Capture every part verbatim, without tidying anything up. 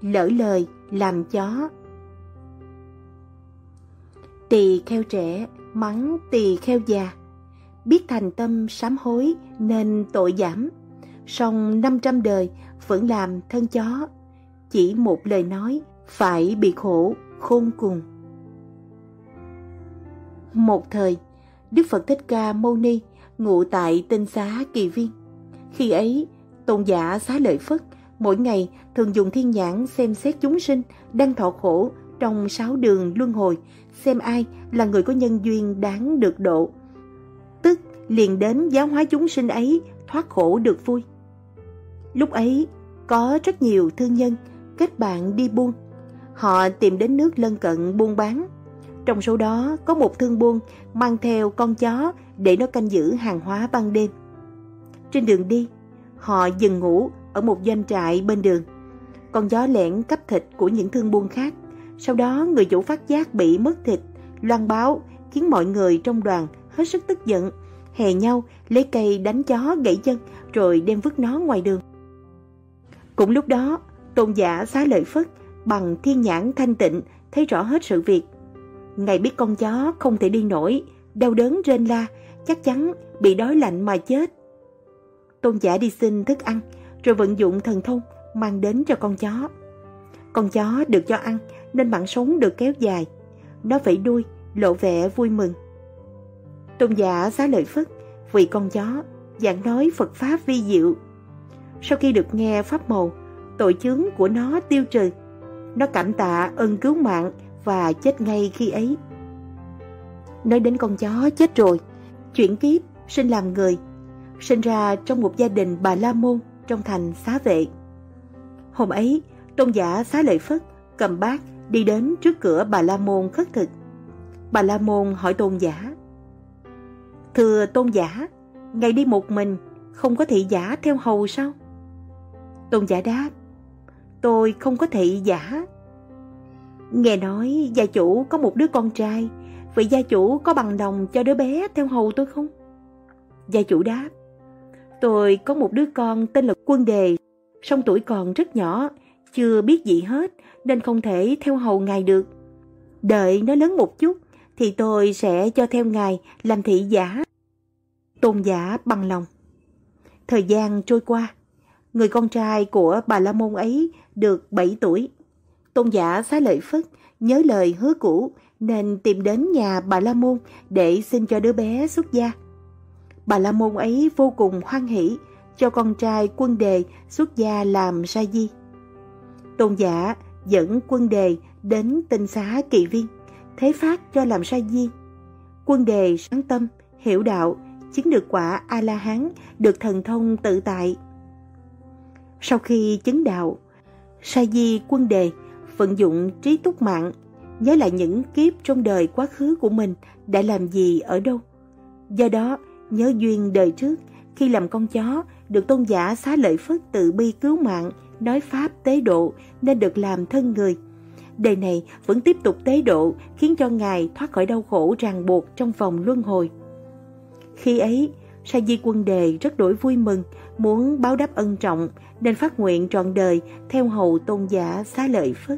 lỡ lời làm chó. Tỳ kheo trẻ mắng tỳ kheo già, biết thành tâm sám hối nên tội giảm, song năm trăm đời vẫn làm thân chó, chỉ một lời nói phải bị khổ khôn cùng. Một thời, Đức Phật Thích Ca Mâu Ni ngụ tại Tinh Xá Kỳ Viên. Khi ấy, tôn giả Xá Lợi Phất mỗi ngày thường dùng thiên nhãn xem xét chúng sinh đang thọ khổ trong sáu đường luân hồi, xem ai là người có nhân duyên đáng được độ, tức liền đến giáo hóa chúng sinh ấy thoát khổ được vui. Lúc ấy, có rất nhiều thương nhân kết bạn đi buôn. Họ tìm đến nước lân cận buôn bán. Trong số đó có một thương buôn mang theo con chó để nó canh giữ hàng hóa ban đêm. Trên đường đi, họ dừng ngủ ở một doanh trại bên đường. Con chó lẻn cắp thịt của những thương buôn khác. Sau đó người chủ phát giác bị mất thịt, loan báo khiến mọi người trong đoàn hết sức tức giận, hè nhau lấy cây đánh chó gãy chân rồi đem vứt nó ngoài đường. Cũng lúc đó, tôn giả Xá Lợi Phất bằng thiên nhãn thanh tịnh thấy rõ hết sự việc. Ngài biết con chó không thể đi nổi, đau đớn rên la, chắc chắn bị đói lạnh mà chết. Tôn giả đi xin thức ăn, rồi vận dụng thần thông mang đến cho con chó. Con chó được cho ăn nên mạng sống được kéo dài. Nó vẫy đuôi, lộ vẻ vui mừng. Tôn giả Xá Lợi Phất vì con chó giảng nói Phật Pháp vi diệu. Sau khi được nghe pháp màu, tội chướng của nó tiêu trừ. Nó cảm tạ ơn cứu mạng và chết ngay khi ấy. Nói đến con chó chết rồi, chuyển kiếp sinh làm người, sinh ra trong một gia đình Bà La Môn trong thành Xá Vệ. Hôm ấy, tôn giả Xá Lợi Phất cầm bát đi đến trước cửa Bà La Môn khất thực. Bà La Môn hỏi tôn giả: Thưa tôn giả, ngài đi một mình, không có thị giả theo hầu sao? Tôn giả đáp: Tôi không có thị giả. Nghe nói gia chủ có một đứa con trai, vậy gia chủ có bằng lòng cho đứa bé theo hầu tôi không? Gia chủ đáp: Tôi có một đứa con tên là Quân Đề, song tuổi còn rất nhỏ, chưa biết gì hết nên không thể theo hầu ngài được. Đợi nó lớn một chút thì tôi sẽ cho theo ngài làm thị giả. Tôn giả bằng lòng. Thời gian trôi qua, người con trai của Bà La Môn ấy được bảy tuổi. Tôn giả Xá Lợi Phất nhớ lời hứa cũ nên tìm đến nhà Bà La Môn để xin cho đứa bé xuất gia. Bà La Môn ấy vô cùng hoan hỷ cho con trai Quân Đề xuất gia làm sa di. Tôn giả dẫn Quân Đề đến Tinh Xá Kỳ Viên, thế phát cho làm sa di. Quân Đề sáng tâm, hiểu đạo, chứng được quả A-la-hán, được thần thông tự tại. Sau khi chứng đạo, sa di Quân Đề vận dụng trí túc mạng, nhớ lại những kiếp trong đời quá khứ của mình đã làm gì ở đâu. Do đó, nhớ duyên đời trước, khi làm con chó, được tôn giả Xá Lợi Phất từ bi cứu mạng, nói pháp tế độ nên được làm thân người. Đời này vẫn tiếp tục tế độ, khiến cho ngài thoát khỏi đau khổ ràng buộc trong vòng luân hồi. Khi ấy, sa di Quân Đề rất đổi vui mừng, muốn báo đáp ân trọng nên phát nguyện trọn đời theo hầu tôn giả Xá Lợi Phất.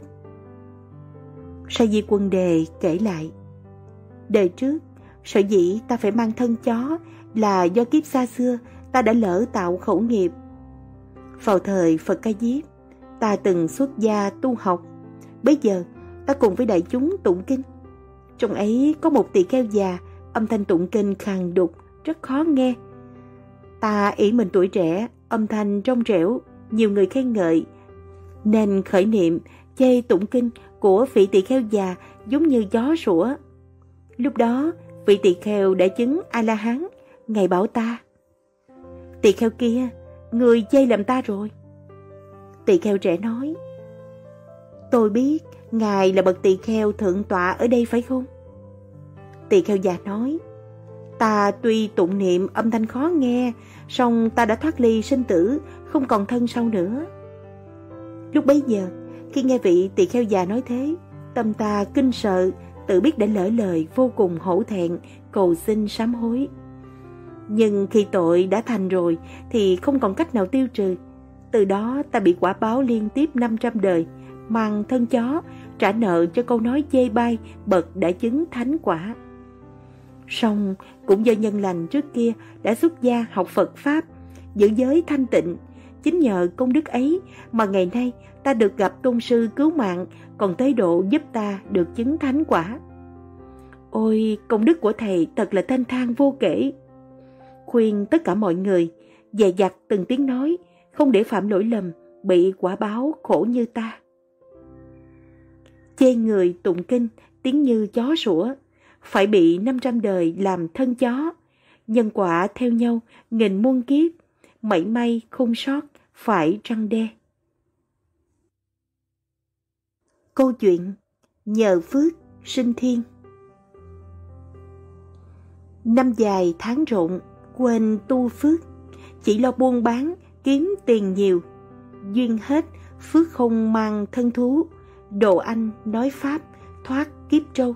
Sa di Quân Đề kể lại: Đời trước, sở dĩ ta phải mang thân chó là do kiếp xa xưa ta đã lỡ tạo khẩu nghiệp. Vào thời Phật Ca Diếp, ta từng xuất gia tu học. Bây giờ ta cùng với đại chúng tụng kinh. Trong ấy có một tỳ kheo già, âm thanh tụng kinh khàn đục, rất khó nghe. Ta ỷ mình tuổi trẻ, âm thanh trong trẻo, nhiều người khen ngợi, nên khởi niệm chê tụng kinh của vị tỳ kheo già giống như gió sủa. Lúc đó, vị tỳ kheo đã chứng A-la-hán, ngài bảo ta: Tỳ kheo kia, người chê lầm ta rồi. Tỳ kheo trẻ nói: Tôi biết ngài là bậc tỳ kheo thượng tọa ở đây phải không? Tỳ kheo già nói: Ta tuy tụng niệm âm thanh khó nghe, song ta đã thoát ly sinh tử, không còn thân sau nữa. Lúc bấy giờ, khi nghe vị tỳ kheo già nói thế, tâm ta kinh sợ, tự biết đã lỡ lời, vô cùng hổ thẹn, cầu xin sám hối. Nhưng khi tội đã thành rồi thì không còn cách nào tiêu trừ. Từ đó ta bị quả báo liên tiếp năm trăm đời, mang thân chó, trả nợ cho câu nói chê bai bậc đã chứng thánh quả. Song cũng do nhân lành trước kia đã xuất gia học Phật Pháp, giữ giới thanh tịnh. Chính nhờ công đức ấy mà ngày nay ta được gặp tôn sư cứu mạng, còn tới độ giúp ta được chứng thánh quả. Ôi, công đức của thầy thật là thanh thang vô kể. Khuyên tất cả mọi người dè dặt từng tiếng nói, không để phạm lỗi lầm, bị quả báo khổ như ta. Chê người tụng kinh tiếng như chó sủa, phải bị năm trăm đời làm thân chó. Nhân quả theo nhau nghìn muôn kiếp, mảy may không sót phải răn đe. Câu chuyện nhờ phước sinh thiên. Năm dài tháng rộn, quên tu phước, chỉ lo buôn bán kiếm tiền nhiều. Duyên hết phước không mang thân thú, độ anh nói pháp thoát kiếp trâu.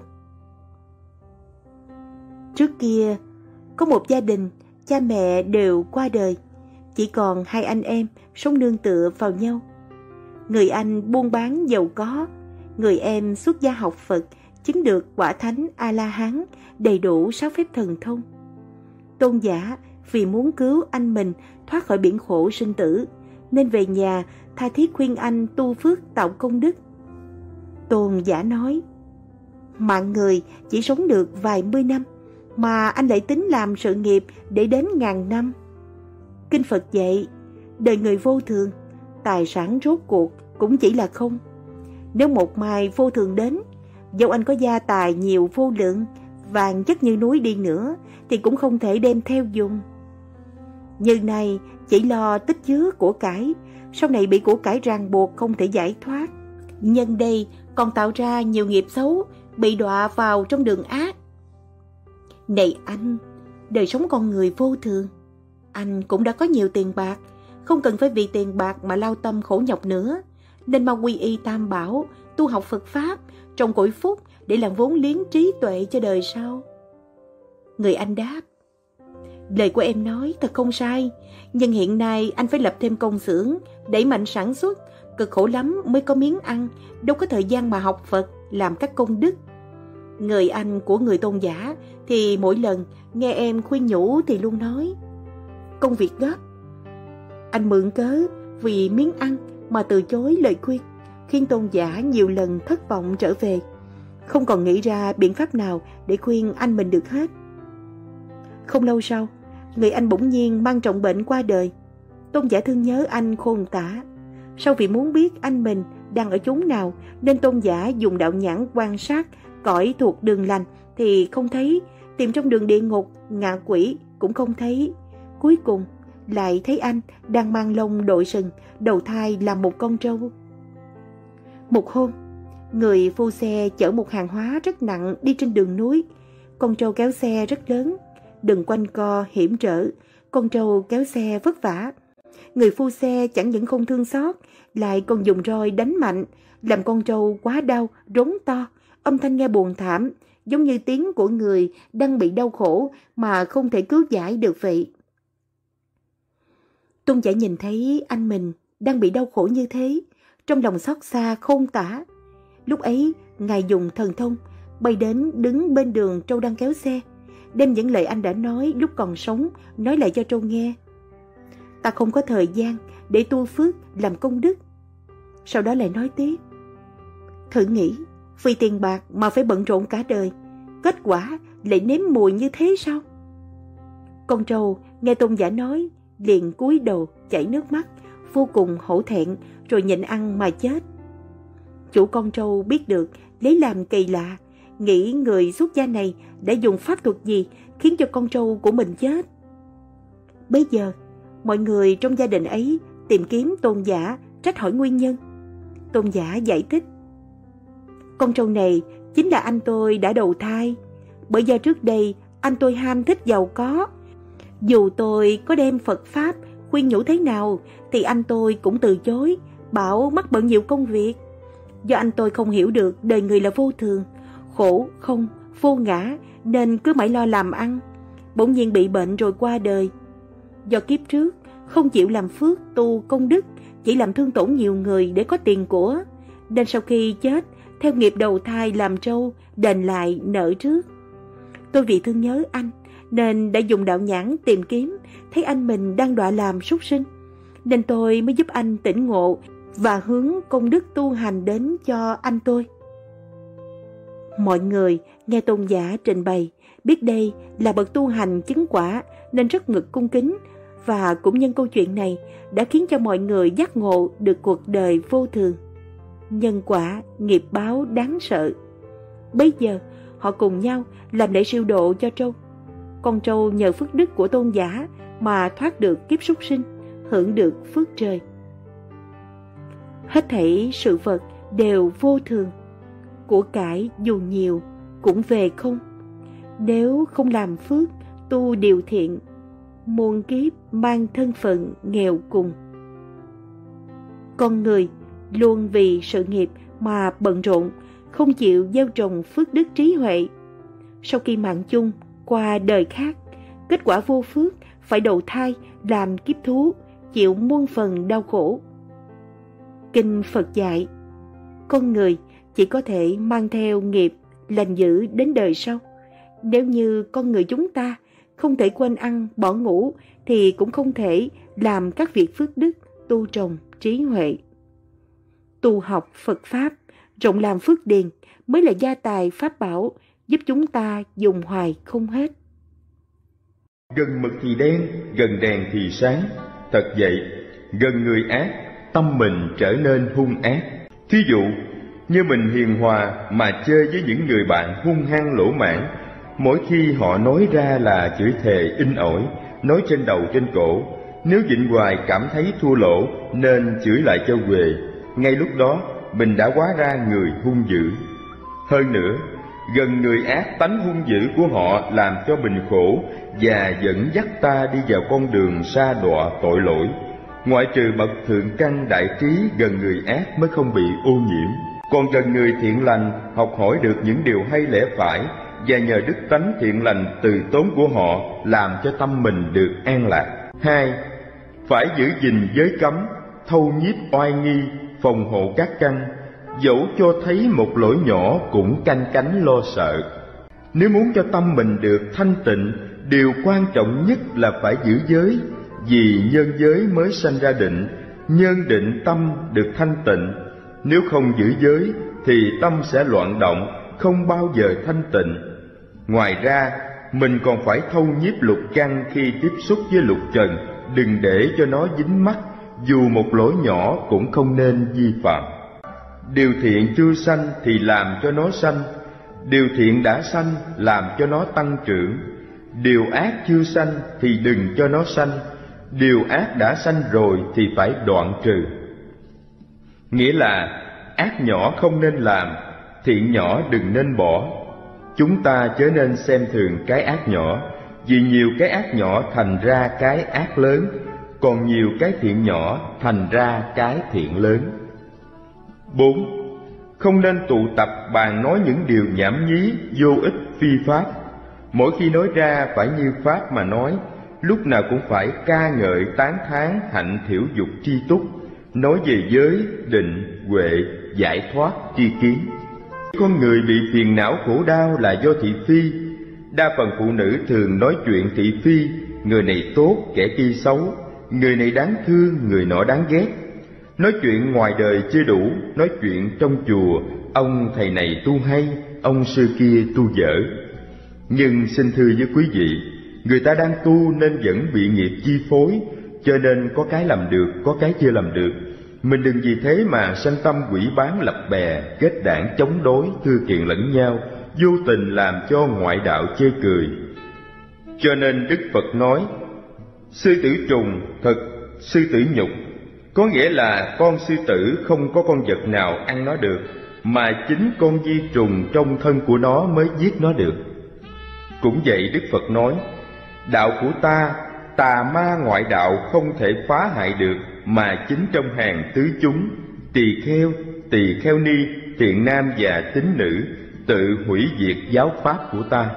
Trước kia có một gia đình, cha mẹ đều qua đời, chỉ còn hai anh em sống nương tựa vào nhau. Người anh buôn bán giàu có, người em xuất gia học Phật, chứng được quả thánh A-la-hán, đầy đủ sáu phép thần thông. Tôn giả vì muốn cứu anh mình thoát khỏi biển khổ sinh tử, nên về nhà tha thiết khuyên anh tu phước tạo công đức. Tôn giả nói: mạng người chỉ sống được vài mươi năm, mà anh lại tính làm sự nghiệp để đến ngàn năm. Kinh Phật dạy, đời người vô thường, tài sản rốt cuộc cũng chỉ là không. Nếu một mai vô thường đến, dẫu anh có gia tài nhiều vô lượng, vàng chất như núi đi nữa, thì cũng không thể đem theo dùng. Như này chỉ lo tích chứa của cải, sau này bị của cải ràng buộc không thể giải thoát. Nhân đây còn tạo ra nhiều nghiệp xấu, bị đọa vào trong đường ác. Này anh, đời sống con người vô thường. Anh cũng đã có nhiều tiền bạc, không cần phải vì tiền bạc mà lao tâm khổ nhọc nữa, nên mau quy y Tam Bảo, tu học Phật Pháp, trồng cội phúc để làm vốn liếng trí tuệ cho đời sau. Người anh đáp: lời của em nói thật không sai, nhưng hiện nay anh phải lập thêm công xưởng, đẩy mạnh sản xuất, cực khổ lắm mới có miếng ăn, đâu có thời gian mà học Phật, làm các công đức. Người anh của người tôn giả thì mỗi lần nghe em khuyên nhủ thì luôn nói: công việc gấp. Anh mượn cớ vì miếng ăn mà từ chối lời khuyên, khiến tôn giả nhiều lần thất vọng trở về, không còn nghĩ ra biện pháp nào để khuyên anh mình được hết. Không lâu sau, người anh bỗng nhiên mang trọng bệnh qua đời. Tôn giả thương nhớ anh khôn tả. Sau vì muốn biết anh mình đang ở chốn nào, nên tôn giả dùng đạo nhãn quan sát cõi thuộc đường lành thì không thấy, tìm trong đường địa ngục, ngạ quỷ cũng không thấy. Cuối cùng lại thấy anh đang mang lông đội sừng, đầu thai làm một con trâu. Một hôm, người phu xe chở một hàng hóa rất nặng đi trên đường núi. Con trâu kéo xe rất lớn, đường quanh co hiểm trở, con trâu kéo xe vất vả. Người phu xe chẳng những không thương xót, lại còn dùng roi đánh mạnh, làm con trâu quá đau, rống to, âm thanh nghe buồn thảm, giống như tiếng của người đang bị đau khổ mà không thể cứu giải được vậy. Tôn giả nhìn thấy anh mình đang bị đau khổ như thế, trong lòng xót xa khôn tả. Lúc ấy, Ngài dùng thần thông, bay đến đứng bên đường trâu đang kéo xe, đem những lời anh đã nói lúc còn sống nói lại cho trâu nghe. Ta không có thời gian để tu phước làm công đức. Sau đó lại nói tiếp: thử nghĩ, vì tiền bạc mà phải bận rộn cả đời, kết quả lại nếm mùi như thế sao? Con trâu nghe tôn giả nói, liền cúi đầu chảy nước mắt, vô cùng hổ thẹn, rồi nhịn ăn mà chết. Chủ con trâu biết được, lấy làm kỳ lạ, nghĩ người xuất gia này đã dùng pháp thuật gì khiến cho con trâu của mình chết. Bây giờ, mọi người trong gia đình ấy tìm kiếm tôn giả, trách hỏi nguyên nhân. Tôn giả giải thích: con trâu này chính là anh tôi đã đầu thai, bởi do trước đây anh tôi ham thích giàu có. Dù tôi có đem Phật Pháp khuyên nhủ thế nào thì anh tôi cũng từ chối, bảo mắc bận nhiều công việc. Do anh tôi không hiểu được đời người là vô thường, khổ không, vô ngã, nên cứ mãi lo làm ăn. Bỗng nhiên bị bệnh rồi qua đời. Do kiếp trước không chịu làm phước tu công đức, chỉ làm thương tổn nhiều người để có tiền của, nên sau khi chết, theo nghiệp đầu thai làm trâu, đền lại nợ trước. Tôi vì thương nhớ anh, nên đã dùng đạo nhãn tìm kiếm, thấy anh mình đang đọa làm súc sinh, nên tôi mới giúp anh tỉnh ngộ và hướng công đức tu hành đến cho anh tôi. Mọi người nghe tôn giả trình bày, biết đây là bậc tu hành chứng quả nên rất ngực cung kính, và cũng nhân câu chuyện này đã khiến cho mọi người giác ngộ được cuộc đời vô thường, nhân quả, nghiệp báo đáng sợ. Bây giờ họ cùng nhau làm lễ siêu độ cho trâu. Con trâu nhờ phước đức của tôn giả mà thoát được kiếp súc sinh, hưởng được phước trời. Hết thảy sự vật đều vô thường, của cải dù nhiều cũng về không. Nếu không làm phước, tu điều thiện, muôn kiếp mang thân phận nghèo cùng. Con người luôn vì sự nghiệp mà bận rộn, không chịu gieo trồng phước đức trí huệ. Sau khi mạng chung qua đời khác, kết quả vô phước phải đầu thai làm kiếp thú, chịu muôn phần đau khổ. Kinh Phật dạy, con người chỉ có thể mang theo nghiệp lành dữ đến đời sau. Nếu như con người chúng ta không thể quên ăn bỏ ngủ, thì cũng không thể làm các việc phước đức, tu trồng trí huệ. Tu học Phật Pháp, rộng làm phước điền mới là gia tài pháp bảo, giúp chúng ta dùng hoài không hết. Gần mực thì đen, gần đèn thì sáng. Thật vậy, gần người ác, tâm mình trở nên hung ác. Thí dụ, như mình hiền hòa mà chơi với những người bạn hung hăng lỗ mãn, mỗi khi họ nói ra là chửi thề in ỏi, nói trên đầu trên cổ. Nếu nhịn hoài cảm thấy thua lỗ nên chửi lại cho quề. Ngay lúc đó mình đã hóa ra người hung dữ. Hơn nữa, gần người ác, tánh hung dữ của họ làm cho mình khổ và dẫn dắt ta đi vào con đường sa đọa tội lỗi. Ngoại trừ bậc thượng căn đại trí, gần người ác mới không bị ô nhiễm. Còn gần người thiện lành, học hỏi được những điều hay lẽ phải, và nhờ đức tánh thiện lành từ tốn của họ làm cho tâm mình được an lạc. Hai, phải giữ gìn giới cấm, thâu nhiếp oai nghi, phòng hộ các căn, dẫu cho thấy một lỗi nhỏ cũng canh cánh lo sợ. Nếu muốn cho tâm mình được thanh tịnh, điều quan trọng nhất là phải giữ giới, vì nhân giới mới sanh ra định, nhân định tâm được thanh tịnh. Nếu không giữ giới thì tâm sẽ loạn động, không bao giờ thanh tịnh. Ngoài ra, mình còn phải thâu nhiếp lục căn khi tiếp xúc với lục trần, đừng để cho nó dính mắc, dù một lỗi nhỏ cũng không nên vi phạm. Điều thiện chưa sanh thì làm cho nó sanh, điều thiện đã sanh làm cho nó tăng trưởng. Điều ác chưa sanh thì đừng cho nó sanh, điều ác đã sanh rồi thì phải đoạn trừ. Nghĩa là ác nhỏ không nên làm, thiện nhỏ đừng nên bỏ. Chúng ta chớ nên xem thường cái ác nhỏ, vì nhiều cái ác nhỏ thành ra cái ác lớn, còn nhiều cái thiện nhỏ thành ra cái thiện lớn. Bốn, không nên tụ tập bàn nói những điều nhảm nhí, vô ích, phi pháp. Mỗi khi nói ra phải như pháp mà nói, lúc nào cũng phải ca ngợi tán thán hạnh thiểu dục chi túc, nói về giới, định, huệ, giải thoát, tri kiến. Con người bị phiền não khổ đau là do thị phi. Đa phần phụ nữ thường nói chuyện thị phi, người này tốt, kẻ kia xấu, người này đáng thương, người nọ đáng ghét. Nói chuyện ngoài đời chưa đủ, nói chuyện trong chùa, ông thầy này tu hay, ông sư kia tu dở. Nhưng xin thưa với quý vị, người ta đang tu nên vẫn bị nghiệp chi phối, cho nên có cái làm được, có cái chưa làm được. Mình đừng vì thế mà sanh tâm quỷ bán lập bè, kết đảng chống đối, thư kiện lẫn nhau, vô tình làm cho ngoại đạo chê cười. Cho nên Đức Phật nói, sư tử trùng thật sư tử nhục, có nghĩa là con sư tử không có con vật nào ăn nó được, mà chính con vi trùng trong thân của nó mới giết nó được. Cũng vậy, Đức Phật nói, đạo của ta, tà ma ngoại đạo không thể phá hại được, mà chính trong hàng tứ chúng, tỳ kheo, tỳ kheo ni, thiện nam và tín nữ, tự hủy diệt giáo pháp của ta.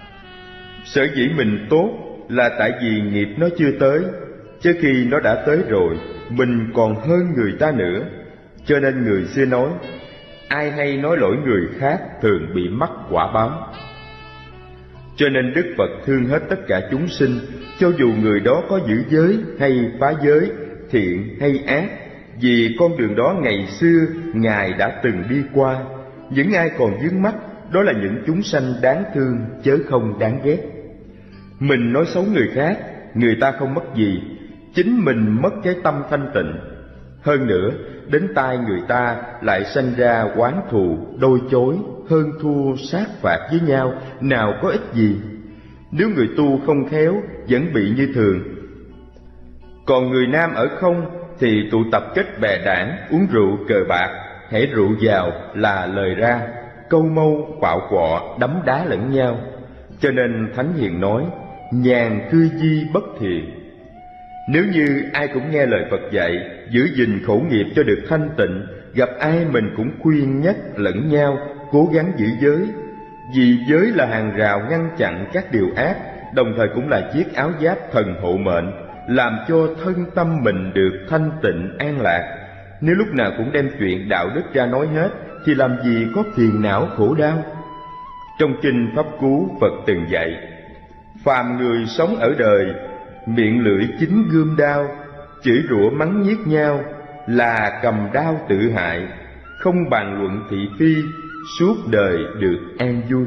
Sở dĩ mình tốt là tại vì nghiệp nó chưa tới, chứ khi nó đã tới rồi, mình còn hơn người ta nữa. Cho nên người xưa nói, ai hay nói lỗi người khác thường bị mắc quả báo. Cho nên Đức Phật thương hết tất cả chúng sinh, cho dù người đó có giữ giới hay phá giới, thiện hay ác, vì con đường đó ngày xưa Ngài đã từng đi qua. Những ai còn vướng mắc, đó là những chúng sanh đáng thương chớ không đáng ghét. Mình nói xấu người khác, người ta không mất gì, chính mình mất cái tâm thanh tịnh. Hơn nữa, đến tai người ta lại sanh ra oán thù, đôi chối, hơn thua, sát phạt với nhau, nào có ích gì. Nếu người tu không khéo, vẫn bị như thường. Còn người nam ở không thì tụ tập kết bè đảng, uống rượu cờ bạc, hễ rượu vào là lời ra, câu mâu, quạo quọ, đấm đá lẫn nhau. Cho nên Thánh Hiền nói, nhàn cư di bất thiện. Nếu như ai cũng nghe lời Phật dạy, giữ gìn khẩu nghiệp cho được thanh tịnh, gặp ai mình cũng khuyên nhắc lẫn nhau, cố gắng giữ giới. Vì giới là hàng rào ngăn chặn các điều ác, đồng thời cũng là chiếc áo giáp thần hộ mệnh, làm cho thân tâm mình được thanh tịnh an lạc. Nếu lúc nào cũng đem chuyện đạo đức ra nói hết, thì làm gì có phiền não khổ đau. Trong kinh Pháp Cú, Phật từng dạy, phàm người sống ở đời, miệng lưỡi chính gươm đao, chửi rủa mắng nhiếc nhau, là cầm đao tự hại, không bàn luận thị phi, suốt đời được an vui.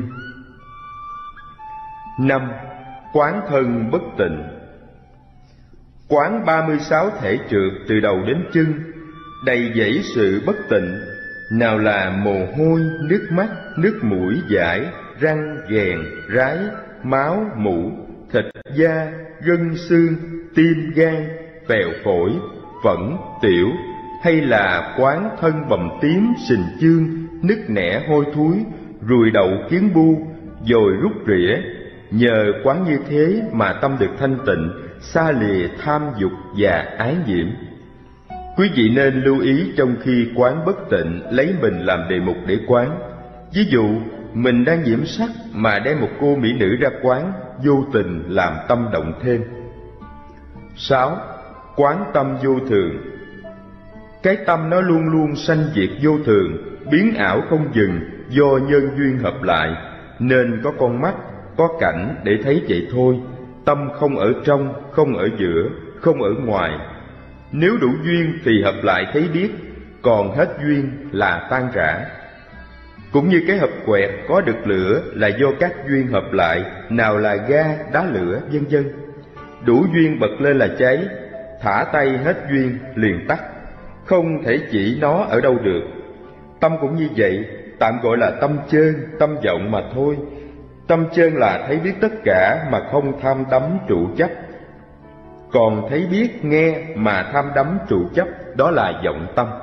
Năm. Quán thân bất tịnh. Quán ba mươi sáu thể trượt từ đầu đến chân, đầy dẫy sự bất tịnh, nào là mồ hôi, nước mắt, nước mũi dãi, răng, ghèn, rái, máu, mủ, thịt, da, gân, xương, tim, gan, phèo phổi, phẫn, tiểu, hay là quán thân bầm tím, sình chương, nứt nẻ hôi thối, ruồi đậu kiến bu, dồi rút rỉa. Nhờ quán như thế mà tâm được thanh tịnh, xa lìa tham dục và ái nhiễm. Quý vị nên lưu ý trong khi quán bất tịnh, lấy mình làm đề mục để quán. Ví dụ, mình đang nhiễm sắc mà đem một cô mỹ nữ ra quán, vô tình làm tâm động thêm. Sáu. Quán tâm vô thường. Cái tâm nó luôn luôn sanh diệt vô thường, biến ảo không dừng do nhân duyên hợp lại, nên có con mắt, có cảnh để thấy vậy thôi. Tâm không ở trong, không ở giữa, không ở ngoài. Nếu đủ duyên thì hợp lại thấy biết, còn hết duyên là tan rã. Cũng như cái hộp quẹt có được lửa là do các duyên hợp lại, nào là ga, đá lửa, vân vân. Đủ duyên bật lên là cháy, thả tay hết duyên liền tắt, không thể chỉ nó ở đâu được. Tâm cũng như vậy, tạm gọi là tâm chơn, tâm vọng mà thôi. Tâm chơn là thấy biết tất cả mà không tham đắm trụ chấp. Còn thấy biết nghe mà tham đắm trụ chấp, đó là vọng tâm.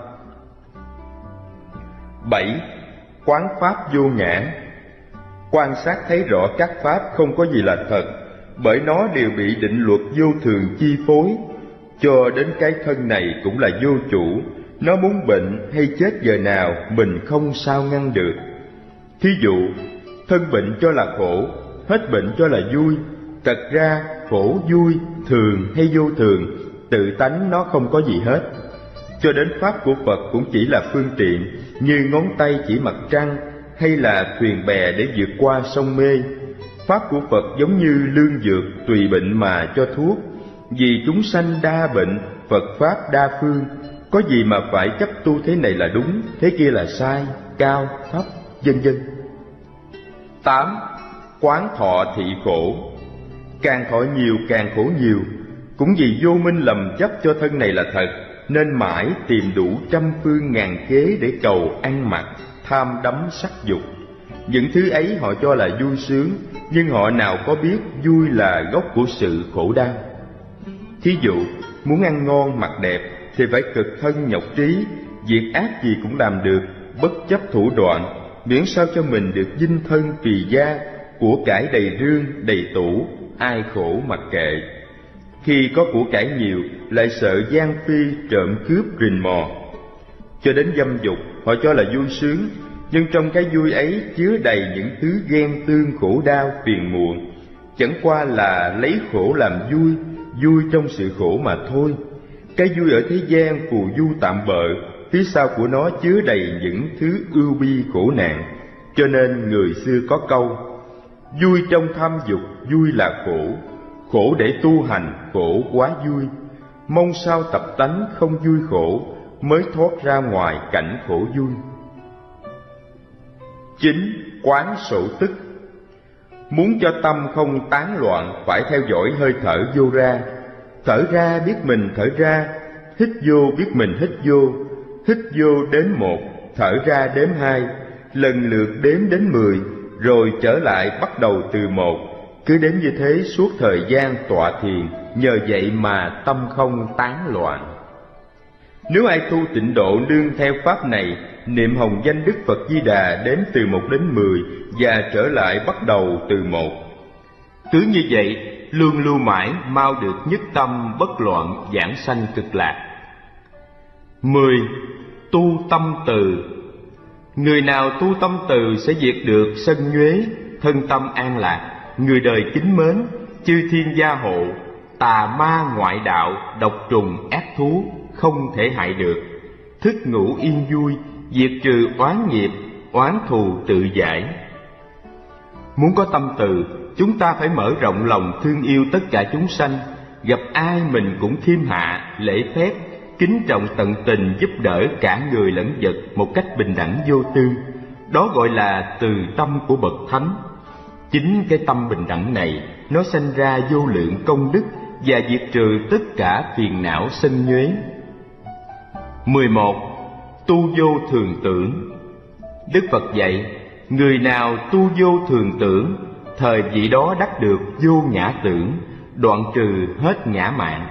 Bảy. Quán pháp vô ngã. Quan sát thấy rõ các pháp không có gì là thật, bởi nó đều bị định luật vô thường chi phối. Cho đến cái thân này cũng là vô chủ, nó muốn bệnh hay chết giờ nào mình không sao ngăn được. Thí dụ, thân bệnh cho là khổ, hết bệnh cho là vui. Thật ra khổ vui, thường hay vô thường, tự tánh nó không có gì hết. Cho đến pháp của Phật cũng chỉ là phương tiện, như ngón tay chỉ mặt trăng, hay là thuyền bè để vượt qua sông mê. Pháp của Phật giống như lương dược, tùy bệnh mà cho thuốc. Vì chúng sanh đa bệnh, Phật Pháp đa phương, có gì mà phải chấp tu thế này là đúng, thế kia là sai, cao, thấp, vân vân. Tám. Quán thọ thị khổ. Càng thọ nhiều càng khổ nhiều. Cũng vì vô minh lầm chấp cho thân này là thật, nên mãi tìm đủ trăm phương ngàn kế để cầu ăn mặc, tham đắm sắc dục. Những thứ ấy họ cho là vui sướng, nhưng họ nào có biết vui là gốc của sự khổ đau. Thí dụ, muốn ăn ngon mặc đẹp thì phải cực thân nhọc trí, việc ác gì cũng làm được, bất chấp thủ đoạn, miễn sao cho mình được dinh thân tùy gia, của cải đầy rương đầy tủ, ai khổ mặc kệ. Khi có của cải nhiều lại sợ gian phi trộm cướp rình mò. Cho đến dâm dục họ cho là vui sướng, nhưng trong cái vui ấy chứa đầy những thứ ghen tương khổ đau phiền muộn, chẳng qua là lấy khổ làm vui, vui trong sự khổ mà thôi. Cái vui ở thế gian phù du tạm bợ, phía sau của nó chứa đầy những thứ ưu bi khổ nạn. Cho nên người xưa có câu: vui trong tham dục, vui là khổ, khổ để tu hành, khổ quá vui. Mong sao tập tánh không vui khổ, mới thoát ra ngoài cảnh khổ vui. Chín. Quán sổ tức. Muốn cho tâm không tán loạn, phải theo dõi hơi thở vô ra. Thở ra biết mình thở ra, hít vô biết mình hít vô. Hít vô đếm một, thở ra đếm hai, lần lượt đếm đến mười, rồi trở lại bắt đầu từ một. Cứ đếm như thế suốt thời gian tọa thiền, nhờ vậy mà tâm không tán loạn. Nếu ai tu tịnh độ nương theo pháp này, niệm hồng danh Đức Phật Di Đà đếm từ một đến mười và trở lại bắt đầu từ một. Cứ như vậy, luôn lưu mãi, mau được nhất tâm bất loạn, giảng sanh cực lạc. Mười. Tu tâm từ. Người nào tu tâm từ sẽ diệt được sân nhuế, thân tâm an lạc, người đời kính mến, chư thiên gia hộ, tà ma ngoại đạo, độc trùng ác thú không thể hại được, thức ngủ yên vui, diệt trừ oán nghiệp, oán thù tự giải. Muốn có tâm từ, chúng ta phải mở rộng lòng thương yêu tất cả chúng sanh, gặp ai mình cũng khiêm hạ, lễ phép, kính trọng tận tình giúp đỡ cả người lẫn vật một cách bình đẳng vô tư. Đó gọi là từ tâm của bậc thánh. Chính cái tâm bình đẳng này, nó sanh ra vô lượng công đức và diệt trừ tất cả phiền não sân nhuế. Mười một. Tu vô thường tưởng. Đức Phật dạy, người nào tu vô thường tưởng, thời vị đó đắc được vô ngã tưởng, đoạn trừ hết ngã mạn.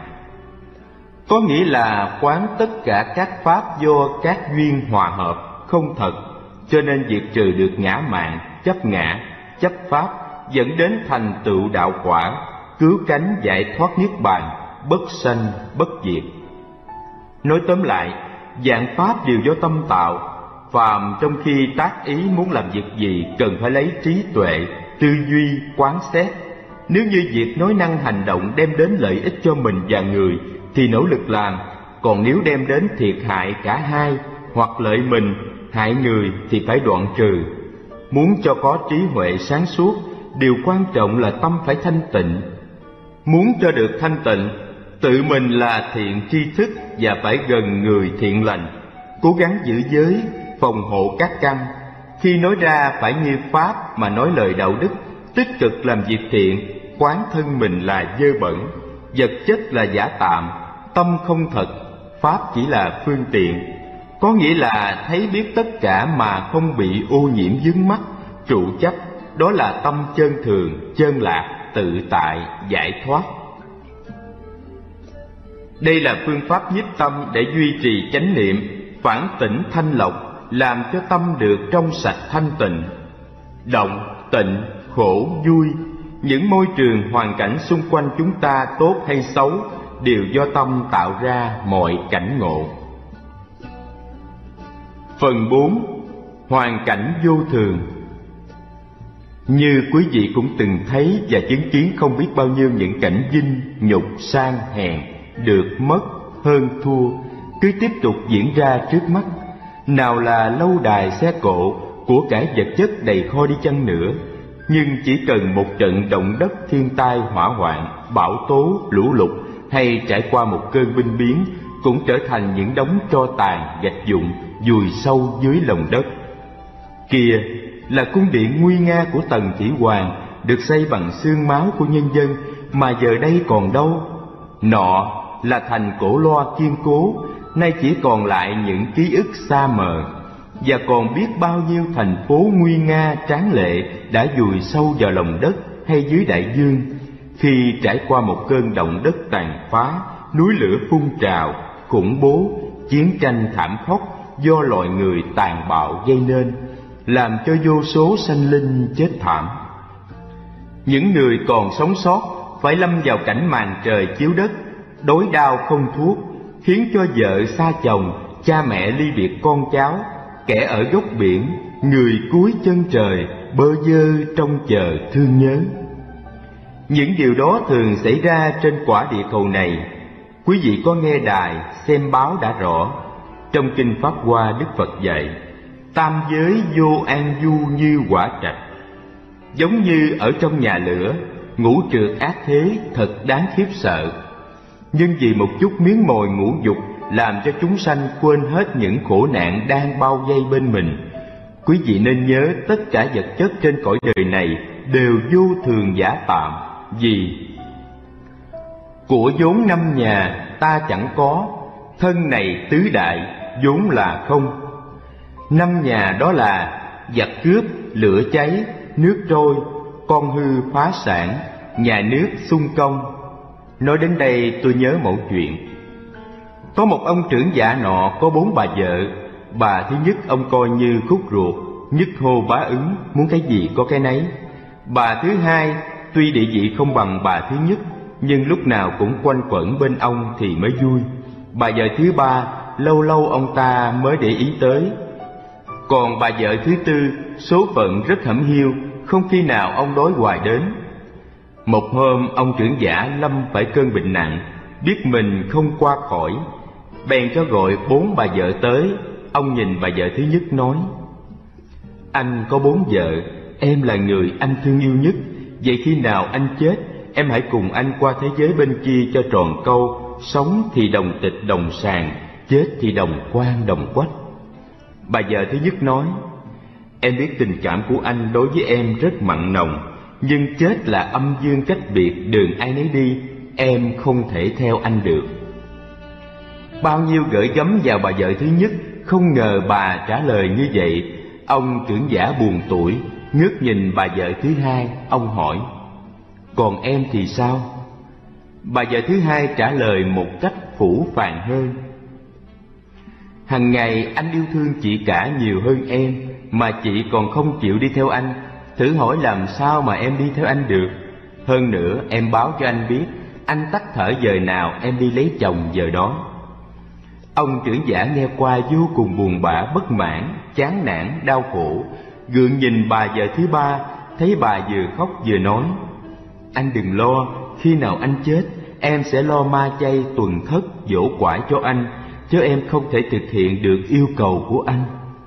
Có nghĩa là quán tất cả các pháp do các duyên hòa hợp, không thật, cho nên diệt trừ được ngã mạn, chấp ngã, chấp pháp, dẫn đến thành tựu đạo quả, cứu cánh giải thoát niết bàn, bất sanh bất diệt. Nói tóm lại, vạn pháp đều do tâm tạo. Phàm trong khi tác ý muốn làm việc gì cần phải lấy trí tuệ, tư duy, quán xét. Nếu như việc nói năng hành động đem đến lợi ích cho mình và người thì nỗ lực làm, còn nếu đem đến thiệt hại cả hai hoặc lợi mình, hại người thì phải đoạn trừ. Muốn cho có trí huệ sáng suốt, điều quan trọng là tâm phải thanh tịnh. Muốn cho được thanh tịnh, tự mình là thiện tri thức và phải gần người thiện lành, cố gắng giữ giới, phòng hộ các căn. Khi nói ra phải như pháp mà nói lời đạo đức, tích cực làm việc thiện, quán thân mình là dơ bẩn, vật chất là giả tạm, tâm không thật, pháp chỉ là phương tiện. Có nghĩa là thấy biết tất cả mà không bị ô nhiễm vướng mắc, trụ chấp, đó là tâm chân thường, chân lạc, tự tại, giải thoát. Đây là phương pháp nhiếp tâm để duy trì chánh niệm, phản tỉnh thanh lọc, làm cho tâm được trong sạch thanh tịnh. Động, tịnh, khổ, vui, những môi trường hoàn cảnh xung quanh chúng ta tốt hay xấu đều do tâm tạo ra mọi cảnh ngộ. Phần bốn. Hoàn cảnh vô thường. Như quý vị cũng từng thấy và chứng kiến không biết bao nhiêu những cảnh vinh, nhục, sang, hèn, được, mất, hơn, thua cứ tiếp tục diễn ra trước mắt. Nào là lâu đài xe cộ, của cải vật chất đầy kho đi chăng nữa, nhưng chỉ cần một trận động đất, thiên tai, hỏa hoạn, bão tố, lũ lụt hay trải qua một cơn binh biến cũng trở thành những đống tro tàn, gạch vụn vùi sâu dưới lòng đất. Kia là cung điện nguy nga của Tần Thủy Hoàng, được xây bằng xương máu của nhân dân, mà giờ đây còn đâu. Nọ là thành cổ loa kiên cố, nay chỉ còn lại những ký ức xa mờ. Và còn biết bao nhiêu thành phố nguy nga tráng lệ đã vùi sâu vào lòng đất hay dưới đại dương, khi trải qua một cơn động đất tàn phá, núi lửa phun trào, khủng bố, chiến tranh thảm khốc do loài người tàn bạo gây nên, làm cho vô số sanh linh chết thảm. Những người còn sống sót phải lâm vào cảnh màn trời chiếu đất, đói đau không thuốc, khiến cho vợ xa chồng, cha mẹ ly biệt con cháu, kẻ ở góc biển, người cuối chân trời, bơ vơ trông chờ thương nhớ. Những điều đó thường xảy ra trên quả địa cầu này. Quý vị có nghe đài, xem báo đã rõ. Trong Kinh Pháp Hoa, Đức Phật dạy: tam giới vô an du như quả trạch. Giống như ở trong nhà lửa, ngũ trượt ác thế thật đáng khiếp sợ. Nhưng vì một chút miếng mồi ngũ dục làm cho chúng sanh quên hết những khổ nạn đang bao vây bên mình. Quý vị nên nhớ tất cả vật chất trên cõi đời này đều vô thường giả tạm. Vì của vốn năm nhà ta chẳng có, thân này tứ đại vốn là không. Năm nhà đó là giặc cướp, lửa cháy, nước trôi, con hư phá sản, nhà nước xung công. Nói đến đây tôi nhớ một chuyện. Có một ông trưởng giả nọ có bốn bà vợ. Bà thứ nhất ông coi như khúc ruột, nhất hô bá ứng, muốn cái gì có cái nấy. Bà thứ hai tuy địa vị không bằng bà thứ nhất, nhưng lúc nào cũng quanh quẩn bên ông thì mới vui. Bà vợ thứ ba lâu lâu ông ta mới để ý tới. Còn bà vợ thứ tư số phận rất hẩm hiu, không khi nào ông đối hoài đến. Một hôm ông trưởng giả lâm phải cơn bệnh nặng, biết mình không qua khỏi, bèn cho gọi bốn bà vợ tới. Ông nhìn bà vợ thứ nhất nói: anh có bốn vợ, em là người anh thương yêu nhất. Vậy khi nào anh chết, em hãy cùng anh qua thế giới bên kia cho tròn câu. Sống thì đồng tịch đồng sàng, chết thì đồng quan đồng quách. Bà vợ thứ nhất nói: em biết tình cảm của anh đối với em rất mặn nồng, nhưng chết là âm dương cách biệt, đường ai nấy đi, em không thể theo anh được. Bao nhiêu gửi gắm vào bà vợ thứ nhất, không ngờ bà trả lời như vậy. Ông trưởng giả buồn tủi, ngước nhìn bà vợ thứ hai. Ông hỏi: còn em thì sao? Bà vợ thứ hai trả lời một cách phũ phàng hơn: hằng ngày anh yêu thương chị cả nhiều hơn em, mà chị còn không chịu đi theo anh. Thử hỏi làm sao mà em đi theo anh được? Hơn nữa em báo cho anh biết, anh tắt thở giờ nào em đi lấy chồng giờ đó. Ông trưởng giả nghe qua vô cùng buồn bã, bất mãn, chán nản, đau khổ, gượng nhìn bà vợ thứ ba, thấy bà vừa khóc vừa nói: anh đừng lo, khi nào anh chết, em sẽ lo ma chay tuần thất dỗ quải cho anh, chứ em không thể thực hiện được yêu cầu của anh.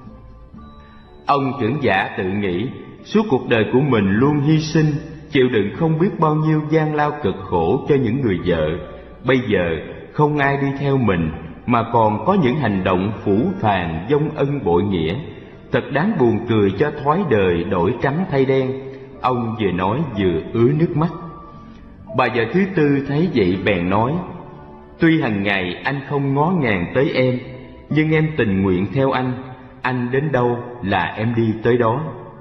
Ông trưởng giả tự nghĩ, suốt cuộc đời của mình luôn hy sinh, chịu đựng không biết bao nhiêu gian lao cực khổ cho những người vợ. Bây giờ không ai đi theo mình, mà còn có những hành động phũ phàng, vong ân bội nghĩa, thật đáng buồn cười cho thói đời đổi trắng thay đen. Ông vừa nói vừa ứa nước mắt. Bà vợ thứ tư thấy vậy bèn nói: tuy hàng ngày anh không ngó ngàng tới em, nhưng em tình nguyện theo anh. Anh đến đâu là em đi tới đó.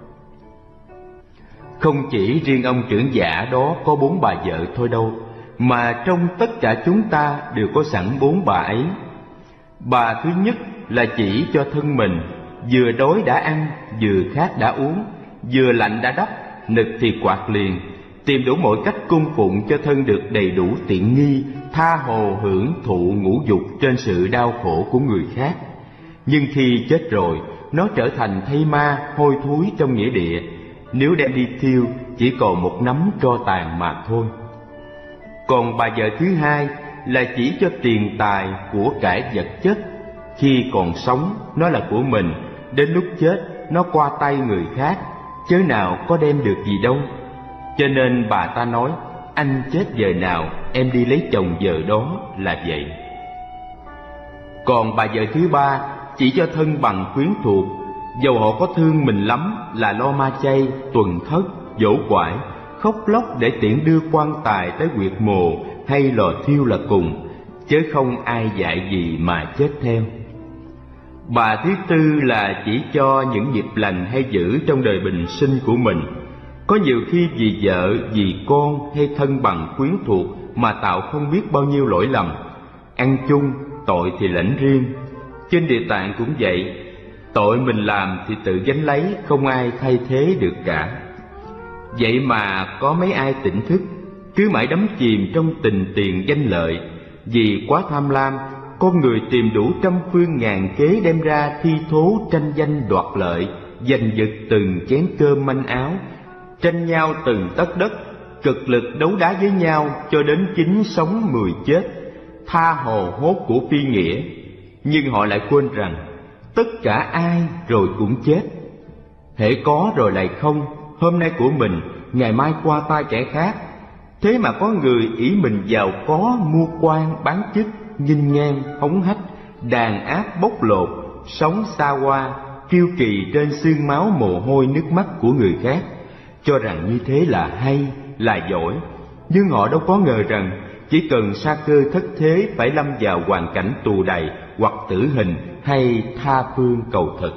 Không chỉ riêng ông trưởng giả đó có bốn bà vợ thôi đâu, mà trong tất cả chúng ta đều có sẵn bốn bà ấy. Bà thứ nhất là chỉ cho thân mình, vừa đói đã ăn, vừa khát đã uống, vừa lạnh đã đắp, nực thì quạt liền, tìm đủ mọi cách cung phụng cho thân được đầy đủ tiện nghi, tha hồ hưởng thụ ngũ dục trên sự đau khổ của người khác. Nhưng khi chết rồi, nó trở thành thây ma hôi thối trong nghĩa địa, nếu đem đi thiêu chỉ còn một nắm tro tàn mà thôi. Còn bà vợ thứ hai là chỉ cho tiền tài của cải vật chất, khi còn sống nó là của mình, đến lúc chết nó qua tay người khác, chớ nào có đem được gì đâu. Cho nên bà ta nói: anh chết giờ nào em đi lấy chồng giờ đó, là vậy. Còn bà vợ thứ ba chỉ cho thân bằng quyến thuộc, dầu họ có thương mình lắm là lo ma chay, tuần thất, dỗ quải, khóc lóc để tiễn đưa quan tài tới huyệt mồ hay lò thiêu là cùng, chớ không ai dạy gì mà chết theo. Bà thứ tư là chỉ cho những nghiệp lành hay dữ trong đời bình sinh của mình. Có nhiều khi vì vợ, vì con hay thân bằng quyến thuộc mà tạo không biết bao nhiêu lỗi lầm. Ăn chung, tội thì lãnh riêng. Trên Địa Tạng cũng vậy, tội mình làm thì tự gánh lấy, không ai thay thế được cả. Vậy mà có mấy ai tỉnh thức, cứ mãi đắm chìm trong tình tiền danh lợi. Vì quá tham lam, con người tìm đủ trăm phương ngàn kế đem ra thi thố tranh danh đoạt lợi, giành giật từng chén cơm manh áo, tranh nhau từng tấc đất, cực lực đấu đá với nhau cho đến chín sống mười chết, tha hồ hốt của phi nghĩa. nhưng họ lại quên rằng tất cả ai rồi cũng chết. Hễ có rồi lại không, hôm nay của mình, ngày mai qua tay kẻ khác. Thế mà có người ỷ mình giàu có, mua quan, bán chức, nghinh ngang, hống hách, đàn áp bóc lột, sống xa hoa, kiêu kỳ trên xương máu mồ hôi nước mắt của người khác, cho rằng như thế là hay, là giỏi. Nhưng họ đâu có ngờ rằng chỉ cần sa cơ thất thế phải lâm vào hoàn cảnh tù đày hoặc tử hình hay tha phương cầu thực.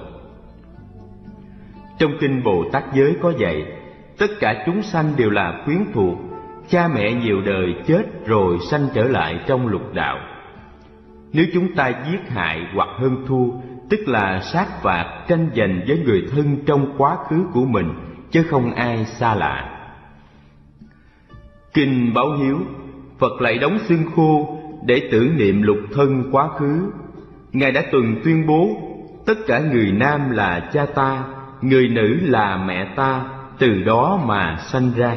Trong kinh Bồ Tát giới có dạy, tất cả chúng sanh đều là quyến thuộc, cha mẹ nhiều đời chết rồi sanh trở lại trong lục đạo. Nếu chúng ta giết hại hoặc hơn thua, tức là sát phạt tranh giành với người thân trong quá khứ của mình, chứ không ai xa lạ. Kinh báo hiếu, Phật lại đóng xương khô để tưởng niệm lục thân quá khứ. Ngài đã từng tuyên bố, tất cả người nam là cha ta, người nữ là mẹ ta, từ đó mà sanh ra.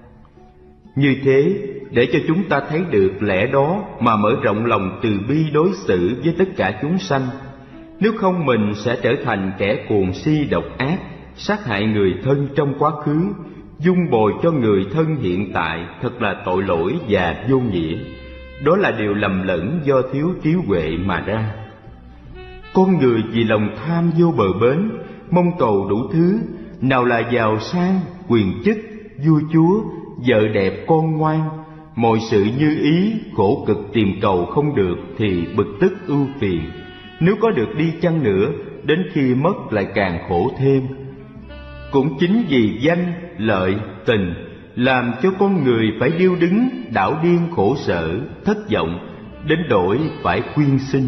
Như thế, để cho chúng ta thấy được lẽ đó mà mở rộng lòng từ bi đối xử với tất cả chúng sanh. Nếu không mình sẽ trở thành kẻ cuồng si độc ác, sát hại người thân trong quá khứ, dung bồi cho người thân hiện tại, thật là tội lỗi và vô nghĩa. Đó là điều lầm lẫn do thiếu trí huệ mà ra. Con người vì lòng tham vô bờ bến, mong cầu đủ thứ, nào là giàu sang, quyền chức, vua chúa, vợ đẹp con ngoan, mọi sự như ý, khổ cực tìm cầu không được thì bực tức ưu phiền. Nếu có được đi chăng nữa, đến khi mất lại càng khổ thêm. Cũng chính vì danh, lợi, tình làm cho con người phải điêu đứng, đảo điên khổ sở, thất vọng, đến đổi phải quyên sinh.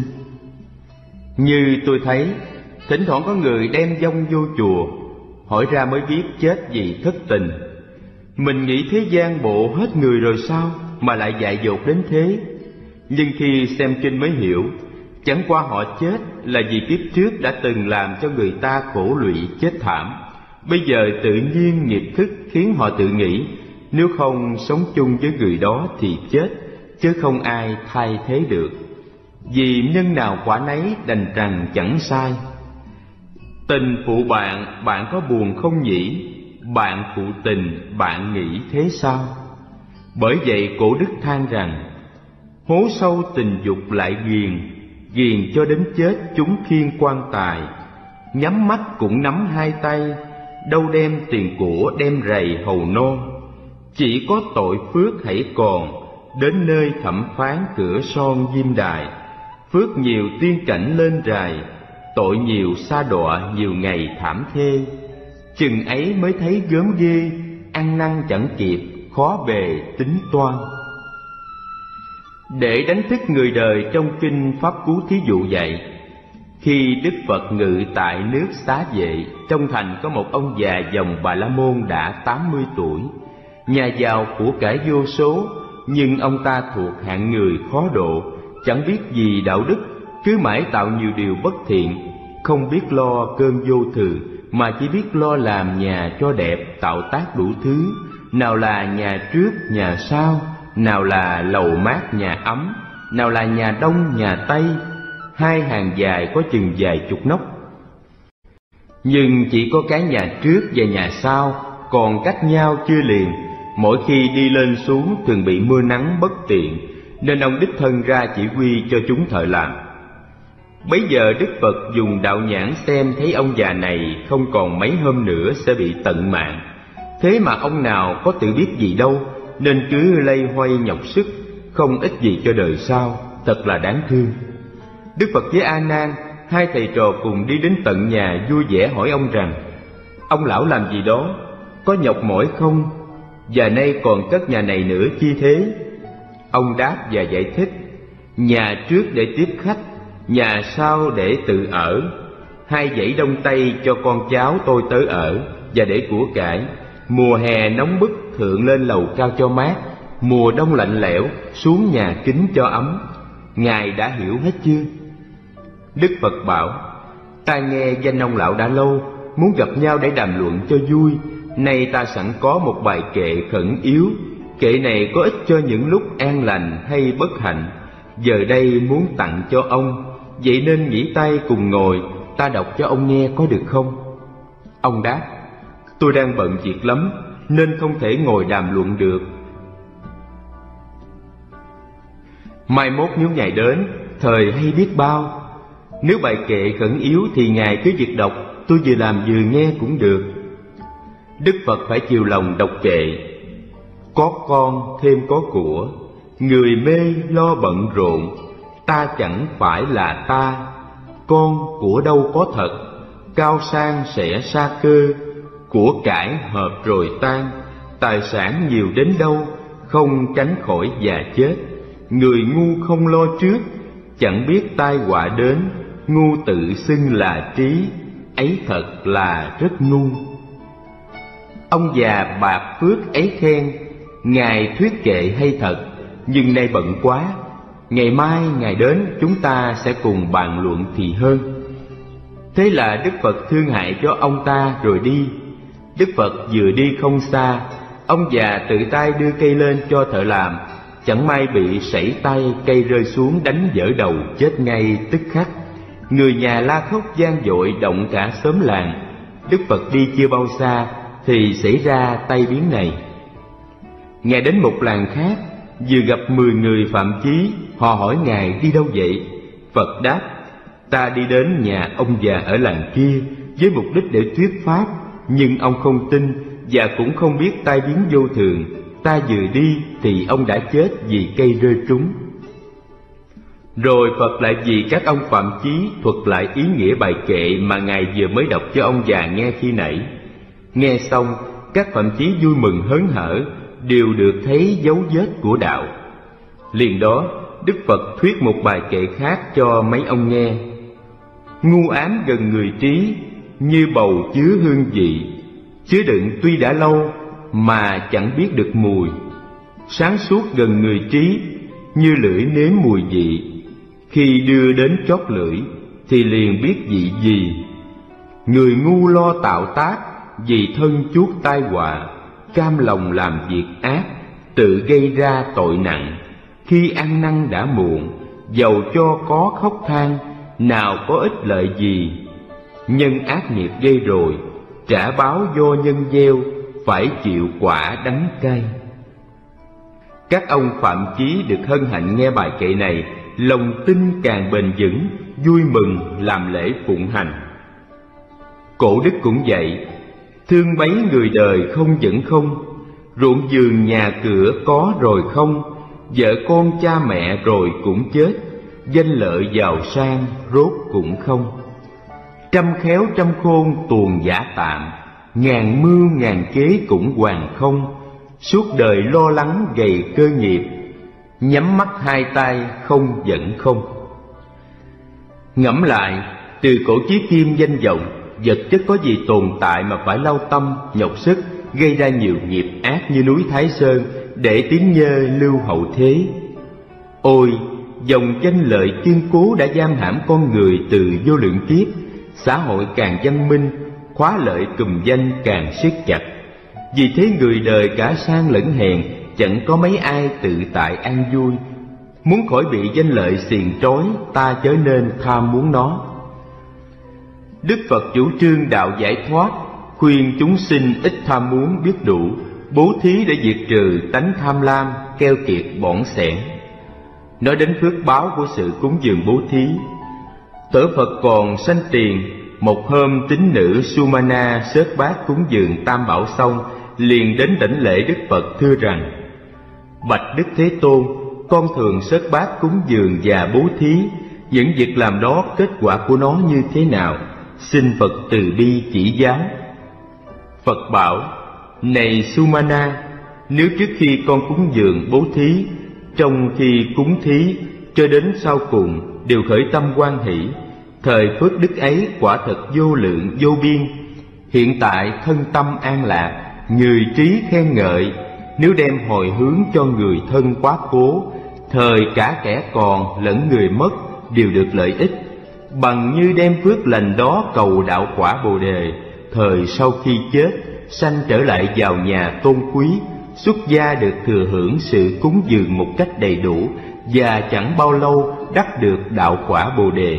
Như tôi thấy, thỉnh thoảng có người đem vong vô chùa, hỏi ra mới biết chết vì thất tình. Mình nghĩ thế gian bộ hết người rồi sao mà lại dại dột đến thế? Nhưng khi xem kinh mới hiểu, chẳng qua họ chết là vì kiếp trước đã từng làm cho người ta khổ lụy chết thảm. Bây giờ tự nhiên nghiệp thức khiến họ tự nghĩ, nếu không sống chung với người đó thì chết, chứ không ai thay thế được. Vì nhân nào quả nấy, đành rằng chẳng sai. Tình phụ bạn, bạn có buồn không nhỉ? Bạn phụ tình, bạn nghĩ thế sao? Bởi vậy cổ đức than rằng, hố sâu tình dục lại ghiền, ghiền cho đến chết chúng khiêng quan tài. Nhắm mắt cũng nắm hai tay, đâu đem tiền của đem rầy hầu non. Chỉ có tội phước hãy còn, đến nơi thẩm phán cửa son diêm đài. Phước nhiều tiên cảnh lên rài, tội nhiều sa đọa nhiều ngày thảm thê. Chừng ấy mới thấy gớm ghê, ăn năn chẳng kịp, khó bề tính toan. Để đánh thức người đời, trong kinh Pháp Cú thí dụ dạy, khi Đức Phật ngự tại nước Xá Vệ, trong thành có một ông già dòng Bà La Môn đã tám mươi tuổi, nhà giàu của cải vô số, nhưng ông ta thuộc hạng người khó độ, chẳng biết gì đạo đức, cứ mãi tạo nhiều điều bất thiện, không biết lo cơm vô thường, mà chỉ biết lo làm nhà cho đẹp, tạo tác đủ thứ, nào là nhà trước nhà sau, nào là lầu mát nhà ấm, nào là nhà đông nhà tây, hai hàng dài có chừng vài chục nóc. Nhưng chỉ có cái nhà trước và nhà sau còn cách nhau chưa liền, mỗi khi đi lên xuống thường bị mưa nắng bất tiện, nên ông đích thân ra chỉ huy cho chúng thợ làm. Bấy giờ Đức Phật dùng đạo nhãn xem thấy ông già này không còn mấy hôm nữa sẽ bị tận mạng. Thế mà ông nào có tự biết gì đâu, nên cứ lay hoay nhọc sức, không ích gì cho đời sau, thật là đáng thương. Đức Phật với A Nan, hai thầy trò cùng đi đến tận nhà vui vẻ hỏi ông rằng, ông lão làm gì đó, có nhọc mỏi không, và nay còn cất nhà này nữa chi thế? Ông đáp và giải thích, nhà trước để tiếp khách, nhà sau để tự ở, hai dãy đông tây cho con cháu tôi tới ở, và để của cải. Mùa hè nóng bức thượng lên lầu cao cho mát, mùa đông lạnh lẽo xuống nhà kính cho ấm. Ngài đã hiểu hết chưa? Đức Phật bảo, ta nghe danh ông lão đã lâu, muốn gặp nhau để đàm luận cho vui. Nay ta sẵn có một bài kệ khẩn yếu, kệ này có ích cho những lúc an lành hay bất hạnh. Giờ đây muốn tặng cho ông, vậy nên nghỉ tay cùng ngồi, ta đọc cho ông nghe có được không? Ông đáp: tôi đang bận việc lắm, nên không thể ngồi đàm luận được. Mai mốt nếu Ngài đến, thời hay biết bao. Nếu bài kệ khẩn yếu thì Ngài cứ việc đọc, tôi vừa làm vừa nghe cũng được. Đức Phật phải chiều lòng đọc kệ: có con thêm có của, người mê lo bận rộn, ta chẳng phải là ta. Con của đâu có thật, cao sang sẽ sa cơ, của cải hợp rồi tan, tài sản nhiều đến đâu, không tránh khỏi già chết. Người ngu không lo trước, chẳng biết tai họa đến, ngu tự xưng là trí, ấy thật là rất ngu. Ông già bạc phước ấy khen: Ngài thuyết kệ hay thật, nhưng nay bận quá, ngày mai Ngài đến chúng ta sẽ cùng bàn luận thì hơn. Thế là Đức Phật thương hại cho ông ta rồi đi. Đức Phật vừa đi không xa, ông già tự tay đưa cây lên cho thợ làm, chẳng may bị sẩy tay, cây rơi xuống đánh vỡ đầu, chết ngay tức khắc. Người nhà la khóc vang dội, động cả xóm làng. Đức Phật đi chưa bao xa thì xảy ra tai biến này. Ngài đến một làng khác, vừa gặp mười người phạm chí. Họ hỏi Ngài đi đâu vậy? Phật đáp: ta đi đến nhà ông già ở làng kia với mục đích để thuyết pháp, nhưng ông không tin và cũng không biết tai biến vô thường. Ta vừa đi thì ông đã chết vì cây rơi trúng. Rồi Phật lại vì các ông phạm chí thuật lại ý nghĩa bài kệ mà Ngài vừa mới đọc cho ông già nghe khi nãy. Nghe xong, các phạm chí vui mừng hớn hở, đều được thấy dấu vết của đạo. Liền đó, Đức Phật thuyết một bài kệ khác cho mấy ông nghe: ngu ám gần người trí, như bầu chứa hương vị, chứa đựng tuy đã lâu mà chẳng biết được mùi. Sáng suốt gần người trí, như lưỡi nếm mùi vị, khi đưa đến chót lưỡi thì liền biết vị gì. Người ngu lo tạo tác, vì thân chuốc tai họa, cam lòng làm việc ác, tự gây ra tội nặng. Khi ăn năn đã muộn, dầu cho có khóc than, nào có ích lợi gì. Nhân ác nghiệp gây rồi, trả báo do nhân gieo, phải chịu quả đắng cay. Các ông phạm chí được hân hạnh nghe bài kệ này, lòng tin càng bền vững, vui mừng làm lễ phụng hành. Cổ đức cũng vậy: thương bấy người đời không vẫn không, ruộng vườn nhà cửa có rồi không, vợ con cha mẹ rồi cũng chết, danh lợi giàu sang rốt cũng không. Trăm khéo trăm khôn tuồng giả tạm, ngàn mưu ngàn kế cũng hoàn không. Suốt đời lo lắng gầy cơ nghiệp, nhắm mắt hai tay không vẫn không. Ngẫm lại, từ cổ chí kim danh vọng, vật chất có gì tồn tại mà phải lao tâm, nhọc sức, gây ra nhiều nghiệp ác như núi Thái Sơn, để tiếng nhơ lưu hậu thế. Ôi, dòng danh lợi kiên cố đã giam hãm con người từ vô lượng kiếp. Xã hội càng văn minh, khóa lợi cùm danh càng siết chặt. Vì thế người đời cả sang lẫn hèn, chẳng có mấy ai tự tại an vui. Muốn khỏi bị danh lợi xiềng trói, ta chớ nên tham muốn nó. Đức Phật chủ trương đạo giải thoát, khuyên chúng sinh ít tham muốn biết đủ, bố thí để diệt trừ tánh tham lam, keo kiệt bỏn sẻn. Nói đến phước báo của sự cúng dường bố thí, Tổ Phật còn sanh tiền. Một hôm tín nữ Sumana xớt bát cúng dường tam bảo xong, liền đến đảnh lễ Đức Phật thưa rằng: bạch Đức Thế Tôn, con thường xớt bát cúng dường và bố thí, những việc làm đó kết quả của nó như thế nào? Xin Phật từ bi chỉ giáo. Phật bảo: này Sumana, nếu trước khi con cúng dường bố thí, trong khi cúng thí cho đến sau cùng đều khởi tâm hoan hỷ, thời phước đức ấy quả thật vô lượng vô biên. Hiện tại thân tâm an lạc, người trí khen ngợi, nếu đem hồi hướng cho người thân quá cố, thời cả kẻ còn lẫn người mất đều được lợi ích, bằng như đem phước lành đó cầu đạo quả Bồ Đề, thời sau khi chết sanh trở lại vào nhà tôn quý, xuất gia được thừa hưởng sự cúng dường một cách đầy đủ, và chẳng bao lâu đắc được đạo quả Bồ Đề.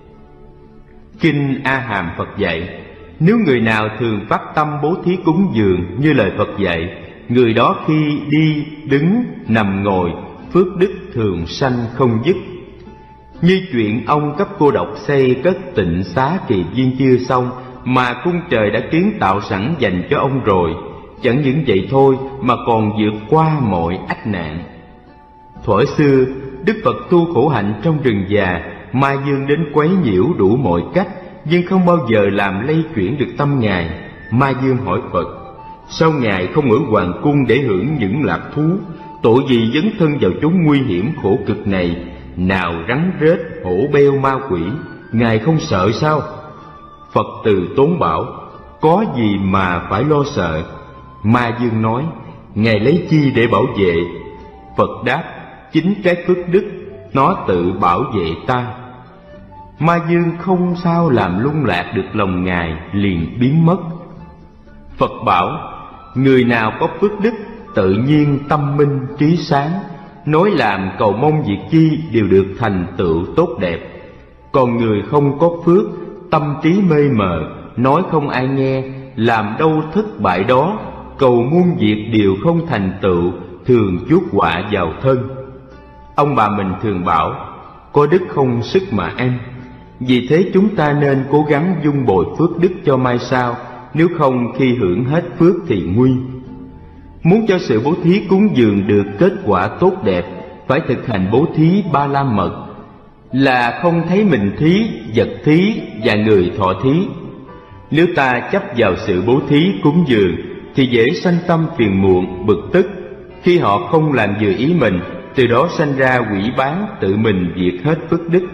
Kinh A Hàm Phật dạy, nếu người nào thường phát tâm bố thí cúng dường như lời Phật dạy, người đó khi đi, đứng, nằm ngồi, phước đức thường sanh không dứt. Như chuyện ông cấp cô độc xây cất tịnh xá Kỳ Viên chưa xong, mà cung trời đã kiến tạo sẵn dành cho ông rồi. Chẳng những vậy thôi mà còn vượt qua mọi ách nạn. Thuở xưa, Đức Phật tu khổ hạnh trong rừng già, Ma Dương đến quấy nhiễu đủ mọi cách, nhưng không bao giờ làm lay chuyển được tâm Ngài. Ma Dương hỏi Phật, sao Ngài không ở hoàng cung để hưởng những lạc thú? Tội gì dấn thân vào chốn nguy hiểm khổ cực này? Nào rắn rết, hổ beo, ma quỷ, Ngài không sợ sao? Phật từ tốn bảo, có gì mà phải lo sợ? Ma Dương nói, Ngài lấy chi để bảo vệ? Phật đáp, chính cái phước đức, nó tự bảo vệ ta. Ma Dương không sao làm lung lạc được lòng Ngài, liền biến mất. Phật bảo, người nào có phước đức, tự nhiên tâm minh trí sáng, nói làm cầu mong việc chi đều được thành tựu tốt đẹp. Còn người không có phước, tâm trí mê mờ, nói không ai nghe, làm đâu thất bại đó, cầu muôn việc đều không thành tựu, thường chuốc họa vào thân. Ông bà mình thường bảo, có đức không sức mà ăn. Vì thế chúng ta nên cố gắng dung bồi phước đức cho mai sau, nếu không khi hưởng hết phước thì nguy. Muốn cho sự bố thí cúng dường được kết quả tốt đẹp, phải thực hành bố thí ba la mật, là không thấy mình thí, vật thí và người thọ thí. Nếu ta chấp vào sự bố thí cúng dường thì dễ sanh tâm phiền muộn, bực tức. Khi họ không làm vừa ý mình, từ đó sanh ra quỷ bán, tự mình diệt hết phước đức.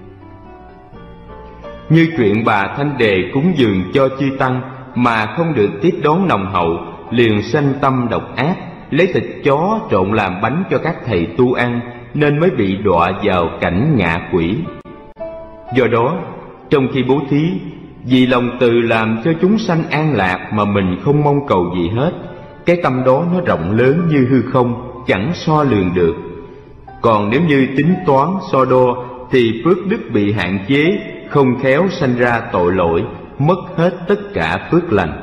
Như chuyện bà Thanh Đề cúng dường cho chư tăng mà không được tiếp đón nồng hậu, liền sanh tâm độc ác, lấy thịt chó trộn làm bánh cho các thầy tu ăn, nên mới bị đọa vào cảnh ngạ quỷ. Do đó, trong khi bố thí, vì lòng từ làm cho chúng sanh an lạc mà mình không mong cầu gì hết, cái tâm đó nó rộng lớn như hư không, chẳng so lường được. Còn nếu như tính toán so đo thì phước đức bị hạn chế, không khéo sanh ra tội lỗi, mất hết tất cả phước lành.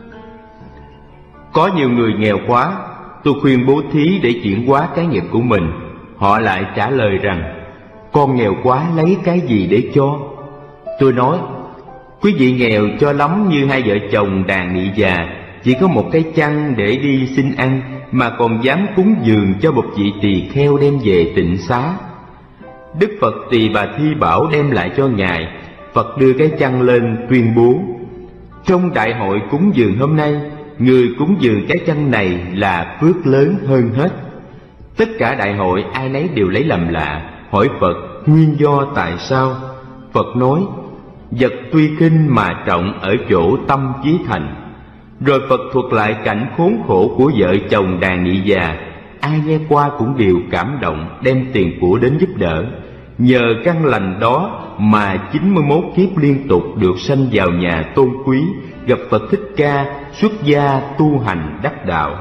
Có nhiều người nghèo quá, tôi khuyên bố thí để chuyển hóa cái nghiệp của mình. Họ lại trả lời rằng, con nghèo quá lấy cái gì để cho? Tôi nói, quý vị nghèo cho lắm như hai vợ chồng đàn nghị già, chỉ có một cái chăn để đi xin ăn mà còn dám cúng dường cho một vị tỳ kheo đem về tịnh xá. Đức Phật Tỳ Bà Thi bảo đem lại cho Ngài. Phật đưa cái chăn lên tuyên bố, trong đại hội cúng dường hôm nay, người cúng dường cái chăn này là phước lớn hơn hết. Tất cả đại hội ai nấy đều lấy làm lạ, hỏi Phật nguyên do tại sao. Phật nói, vật tuy khinh mà trọng ở chỗ tâm chí thành. Rồi Phật thuật lại cảnh khốn khổ của vợ chồng đàn nghị già. Ai nghe qua cũng đều cảm động, đem tiền của đến giúp đỡ. Nhờ căn lành đó mà chín mươi mốt kiếp liên tục được sanh vào nhà tôn quý, gặp Phật Thích Ca, xuất gia tu hành đắc đạo.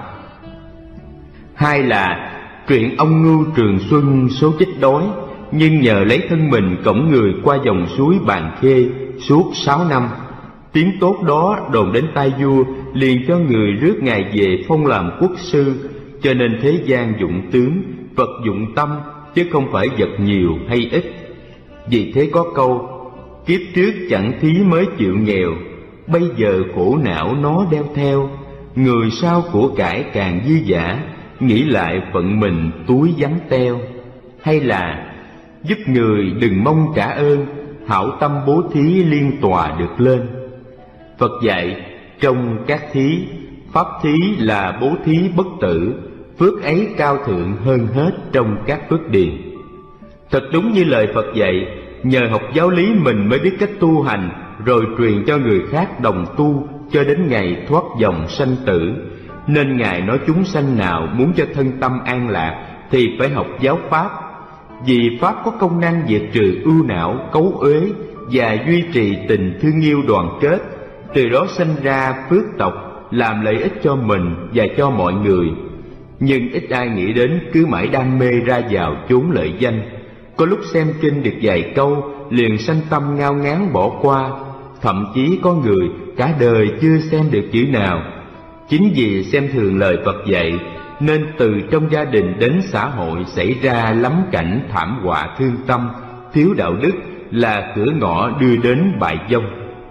Hai là chuyện ông Ngưu Trường Xuân số chết đói, nhưng nhờ lấy thân mình cõng người qua dòng suối Bàn Khê suốt sáu năm. Tiếng tốt đó đồn đến tai vua, liền cho người rước Ngài về phong làm quốc sư. Cho nên thế gian dụng tướng, Phật dụng tâm, chứ không phải vật nhiều hay ít. Vì thế có câu, kiếp trước chẳng thí mới chịu nghèo, bây giờ khổ não nó đeo theo. Người sau của cải càng dư dả, nghĩ lại phận mình túi vắng teo. Hay là giúp người đừng mong trả ơn, hảo tâm bố thí liên tòa được lên. Phật dạy, trong các thí, pháp thí là bố thí bất tử, phước ấy cao thượng hơn hết trong các phước điền. Thật đúng như lời Phật dạy, nhờ học giáo lý mình mới biết cách tu hành, rồi truyền cho người khác đồng tu cho đến ngày thoát dòng sanh tử. Nên Ngài nói chúng sanh nào muốn cho thân tâm an lạc thì phải học giáo Pháp. Vì Pháp có công năng diệt trừ ưu não, cấu uế và duy trì tình thương yêu đoàn kết. Từ đó sanh ra phước tộc, làm lợi ích cho mình và cho mọi người. nhưng ít ai nghĩ đến cứ mãi đam mê ra vào chốn lợi danh. Có lúc xem kinh được vài câu liền sanh tâm ngao ngán bỏ qua, thậm chí có người cả đời chưa xem được chữ nào. Chính vì xem thường lời Phật dạy nên từ trong gia đình đến xã hội xảy ra lắm cảnh thảm họa thương tâm, thiếu đạo đức là cửa ngõ đưa đến bại vong.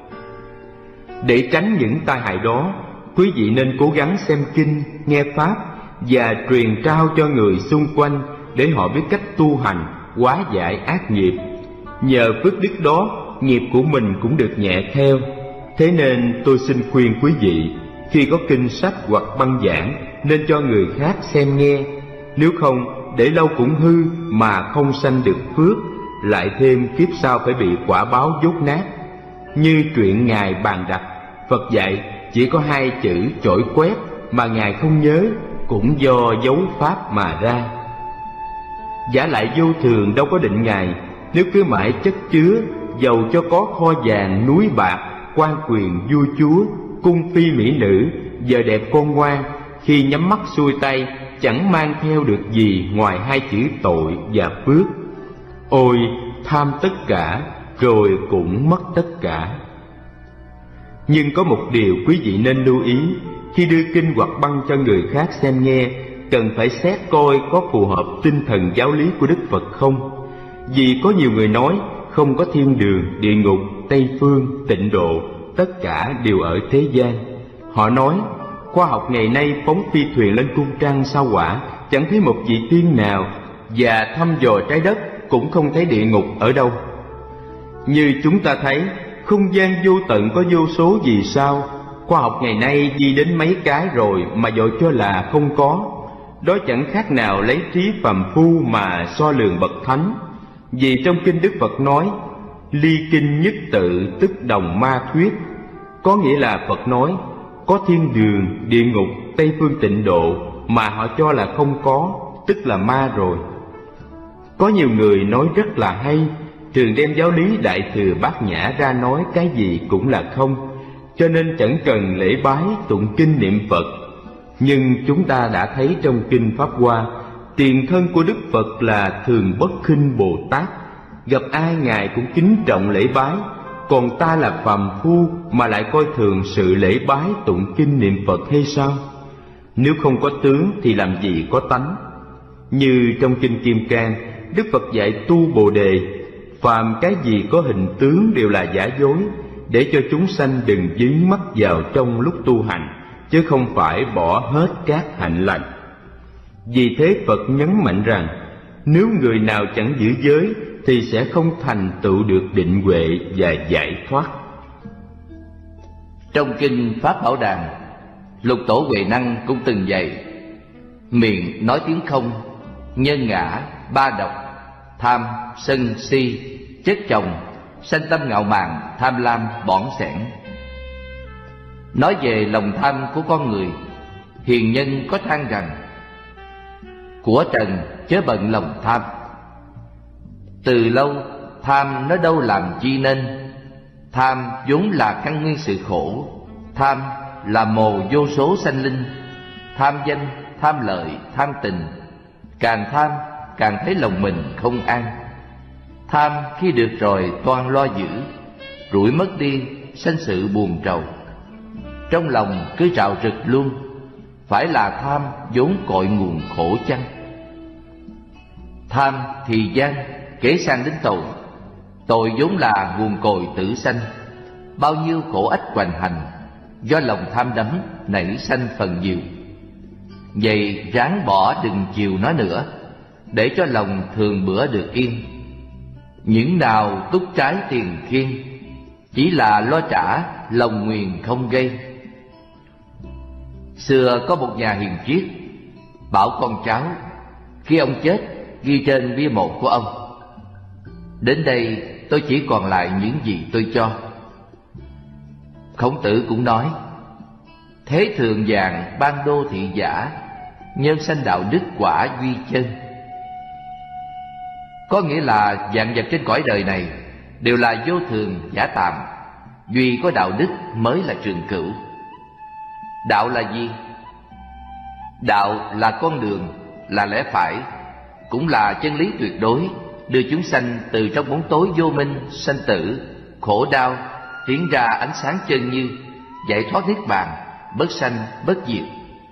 Để tránh những tai hại đó, quý vị nên cố gắng xem kinh, nghe pháp và truyền trao cho người xung quanh để họ biết cách tu hành, hóa giải ác nghiệp. Nhờ phước đức đó, nghiệp của mình cũng được nhẹ theo. Thế nên tôi xin khuyên quý vị, khi có kinh sách hoặc băng giảng nên cho người khác xem nghe. Nếu không, để lâu cũng hư mà không sanh được phước, lại thêm kiếp sau phải bị quả báo dốt nát. Như truyện Ngài Bàn Đặc, Phật dạy chỉ có hai chữ chổi quét mà Ngài không nhớ, cũng do dấu pháp mà ra. Giả lại vô thường đâu có định ngày, nếu cứ mãi chất chứa, dầu cho có kho vàng núi bạc, quan quyền vua chúa, cung phi mỹ nữ, vợ đẹp con ngoan, khi nhắm mắt xuôi tay chẳng mang theo được gì ngoài hai chữ tội và phước. Ôi, tham tất cả rồi cũng mất tất cả. Nhưng có một điều quý vị nên lưu ý, khi đưa kinh hoặc băng cho người khác xem nghe, cần phải xét coi có phù hợp tinh thần giáo lý của Đức Phật không. Vì có nhiều người nói không có thiên đường, địa ngục, Tây phương, tịnh độ, tất cả đều ở thế gian. Họ nói khoa học ngày nay phóng phi thuyền lên cung trăng sao Hỏa, chẳng thấy một vị tiên nào, và thăm dò trái đất cũng không thấy địa ngục ở đâu. Như chúng ta thấy, không gian vô tận có vô số vì sao. Khoa học ngày nay đi đến mấy cái rồi mà dội cho là không có. Đó chẳng khác nào lấy trí phàm phu mà so lường bậc thánh. Vì trong kinh Đức Phật nói, ly kinh nhất tự tức đồng ma thuyết, có nghĩa là Phật nói có thiên đường, địa ngục, Tây phương, tịnh độ mà họ cho là không có, tức là ma rồi. Có nhiều người nói rất là hay, thường đem giáo lý Đại Thừa Bát Nhã ra nói cái gì cũng là không, cho nên chẳng cần lễ bái, tụng kinh, niệm Phật. Nhưng chúng ta đã thấy trong kinh Pháp Hoa, tiền thân của Đức Phật là Thường Bất Khinh Bồ Tát, gặp ai Ngài cũng kính trọng lễ bái. Còn ta là phàm phu mà lại coi thường sự lễ bái, tụng kinh, niệm Phật hay sao? Nếu không có tướng thì làm gì có tánh? Như trong kinh Kim Cang, Đức Phật dạy tu Bồ Đề, phàm cái gì có hình tướng đều là giả dối, để cho chúng sanh đừng dính mắc vào trong lúc tu hành, chứ không phải bỏ hết các hạnh lành. Vì thế Phật nhấn mạnh rằng, nếu người nào chẳng giữ giới thì sẽ không thành tựu được định huệ và giải thoát. Trong kinh Pháp Bảo Đàn, Lục Tổ Huệ Năng cũng từng dạy: miệng nói tiếng không, nhân ngã, ba độc, tham, sân, si, chất chồng, sanh tâm ngạo mạn, tham lam, bỏn sẻn. Nói về lòng tham của con người, hiền nhân có than rằng: của trần chớ bận lòng tham. Từ lâu tham nó đâu làm chi nên. Tham vốn là căn nguyên sự khổ. Tham là mồ vô số sanh linh. Tham danh, tham lợi, tham tình. Càng tham càng thấy lòng mình không an. Tham khi được rồi toan lo giữ, rủi mất đi sanh sự buồn trầu. Trong lòng cứ trào rực luôn, phải là tham vốn cội nguồn khổ chăng? Tham thì gian, kể sang đến tội. Tội vốn là nguồn cội tử sanh. Bao nhiêu khổ ách hoành hành, do lòng tham đắm nảy sanh phần nhiều. Vậy ráng bỏ đừng chiều nó nữa, để cho lòng thường bữa được yên. Những nào túc trái tiền kiên, chỉ là lo trả lòng nguyền không gây. Xưa có một nhà hiền triết bảo con cháu khi ông chết ghi trên bia mộ của ông: đến đây tôi chỉ còn lại những gì tôi cho. Khổng Tử cũng nói: thế thường vàng ban đô thị giả, nhân sanh đạo đức quả duy chân. Có nghĩa là vạn vật trên cõi đời này đều là vô thường giả tạm, duy có đạo đức mới là trường cửu. Đạo là gì? Đạo là con đường, là lẽ phải, cũng là chân lý tuyệt đối, đưa chúng sanh từ trong bóng tối vô minh, sanh tử, khổ đau, tiến ra ánh sáng chân như, giải thoát niết bàn, bất sanh, bất diệt.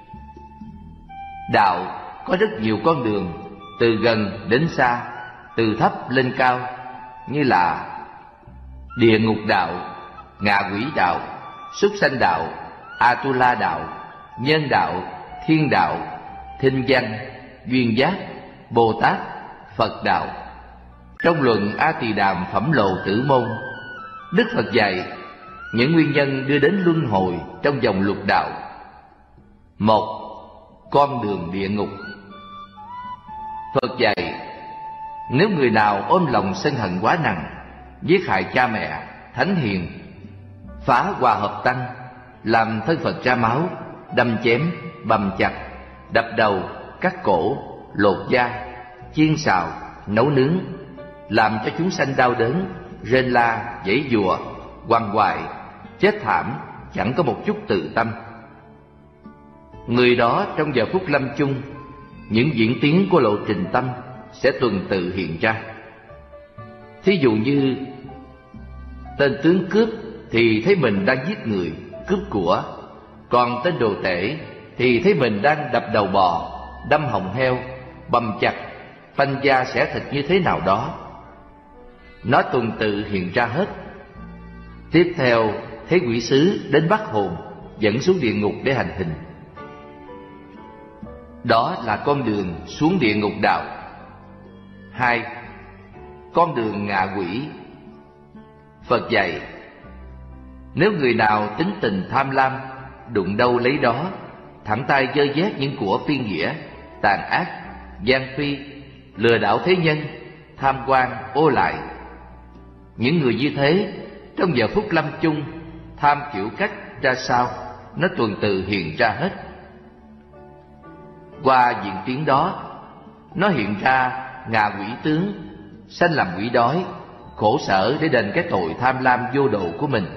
Đạo có rất nhiều con đường, từ gần đến xa, từ thấp lên cao, như là địa ngục đạo, ngạ quỷ đạo, súc sanh đạo, Atula đạo, nhân đạo, thiên đạo, thinh văn, duyên giác, Bồ Tát, Phật đạo. Trong luận A Tỳ Đàm Phẩm Lộ Tử Môn, Đức Phật dạy những nguyên nhân đưa đến luân hồi trong dòng lục đạo. Một, con đường địa ngục. Phật dạy, nếu người nào ôm lòng sân hận quá nặng, giết hại cha mẹ, thánh hiền, phá hòa hợp tăng, làm thân Phật ra máu, đâm chém, bầm chặt, đập đầu, cắt cổ, lột da, chiên xào, nấu nướng, làm cho chúng sanh đau đớn, rên la, giãy giụa, quằn quại, chết thảm, chẳng có một chút tự tâm. Người đó trong giờ phút lâm chung, những diễn tiến của lộ trình tâm sẽ tuần tự hiện ra. Thí dụ như tên tướng cướp thì thấy mình đang giết người, cướp của, còn tên đồ tể thì thấy mình đang đập đầu bò, đâm họng heo, bầm chặt, phanh da xẻ thịt như thế nào đó. Nó tuần tự hiện ra hết. Tiếp theo thấy quỷ sứ đến bắt hồn, dẫn xuống địa ngục để hành hình. Đó là con đường xuống địa ngục đạo. Hai, con đường ngạ quỷ. Phật dạy, nếu người nào tính tình tham lam, đụng đâu lấy đó, thẳng tay giơ vét những của phi nghĩa, tàn ác, gian phi, lừa đảo thế nhân, tham quan, ô lại. Những người như thế, trong giờ phút lâm chung, tham kiểu cách ra sao, nó tuần tự hiện ra hết. Qua diễn tiến đó, nó hiện ra ngạ quỷ tướng, sanh làm quỷ đói, khổ sở để đền cái tội tham lam vô độ của mình.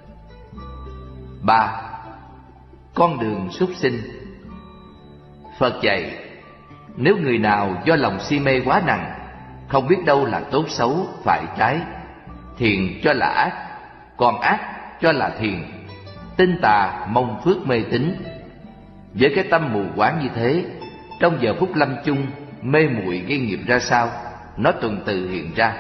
Ba, con đường súc sinh. Phật dạy, nếu người nào do lòng si mê quá nặng, không biết đâu là tốt xấu, phải trái, thiện cho là ác, còn ác cho là thiện, tinh tà mong phước mê tín, với cái tâm mù quáng như thế, trong giờ phút lâm chung, mê muội gây nghiệp ra sao, nó tuần tự hiện ra.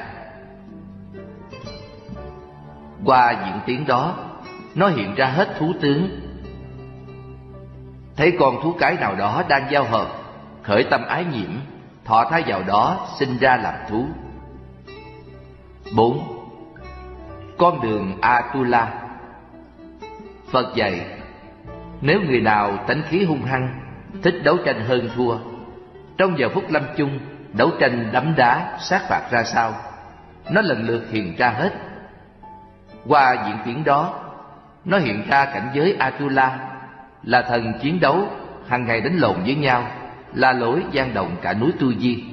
Qua diễn tiến đó, nó hiện ra hết thú tướng. Thấy con thú cái nào đó đang giao hợp, khởi tâm ái nhiễm, thọ thai vào đó, sinh ra làm thú. Bốn, con đường Atula. Phật dạy, nếu người nào tánh khí hung hăng, thích đấu tranh hơn thua, trong giờ phút lâm chung, đấu tranh đấm đá, sát phạt ra sao, nó lần lượt hiện ra hết. Qua diễn tiến đó, nó hiện ra cảnh giới Atula, là thần chiến đấu, hàng ngày đánh lộn với nhau, la lối gian động cả núi Tu Di.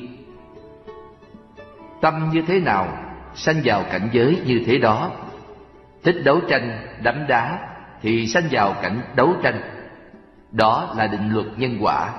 Tâm như thế nào, sanh vào cảnh giới như thế đó. Thích đấu tranh, đấm đá, thì sanh vào cảnh đấu tranh. Đó là định luật nhân quả.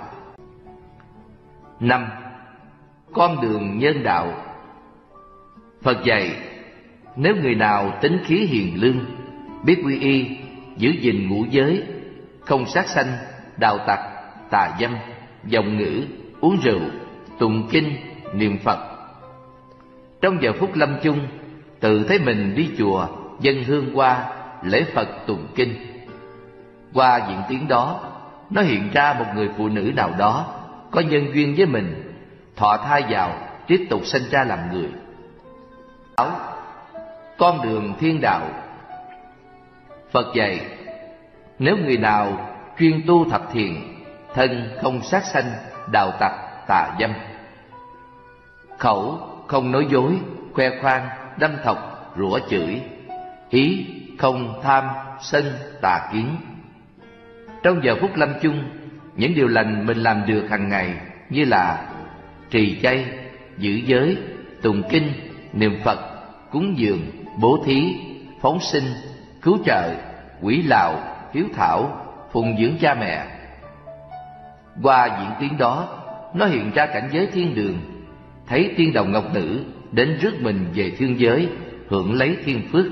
Năm, con đường nhân đạo. Phật dạy, nếu người nào tính khí hiền lương, biết quy y, giữ gìn ngũ giới, không sát sanh, đào tặc, tà dâm, vọng ngữ, uống rượu, tụng kinh, niệm Phật, trong giờ phút lâm chung, tự thấy mình đi chùa, dâng hương qua, lễ Phật tụng kinh. Qua diễn tiến đó, nó hiện ra một người phụ nữ nào đó có nhân duyên với mình, thọ thai vào, tiếp tục sinh ra làm người. Sáu, con đường thiên đạo. Phật dạy, nếu người nào chuyên tu thập thiện, thân không sát sanh, đào tặc, tà dâm, khẩu không nói dối, khoe khoang, đâm thọc, rủa chửi, ý không tham, sân, tà kiến. Trong giờ phút lâm chung, những điều lành mình làm được hàng ngày như là trì chay, giữ giới, tụng kinh, niệm Phật, cúng dường, bố thí, phóng sinh, cứu trợ, quỷ lạo, hiếu thảo, phụng dưỡng cha mẹ, Qua diễn tiến đó, nó hiện ra cảnh giới thiên đường, thấy tiên đồng ngọc nữ đến rước mình về thiên giới, hưởng lấy thiên phước.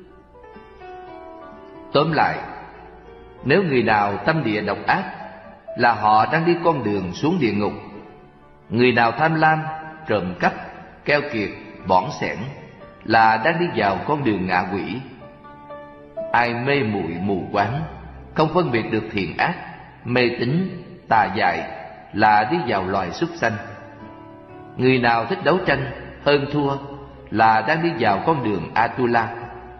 Tóm lại, nếu người nào tâm địa độc ác là họ đang đi con đường xuống địa ngục. Người nào tham lam, trộm cắp, keo kiệt, bỏn sẻn là đang đi vào con đường ngạ quỷ. Ai mê muội mù quáng, không phân biệt được thiện ác, mê tín, tà dại là đi vào loài súc sanh. Người nào thích đấu tranh, hơn thua là đang đi vào con đường Atula.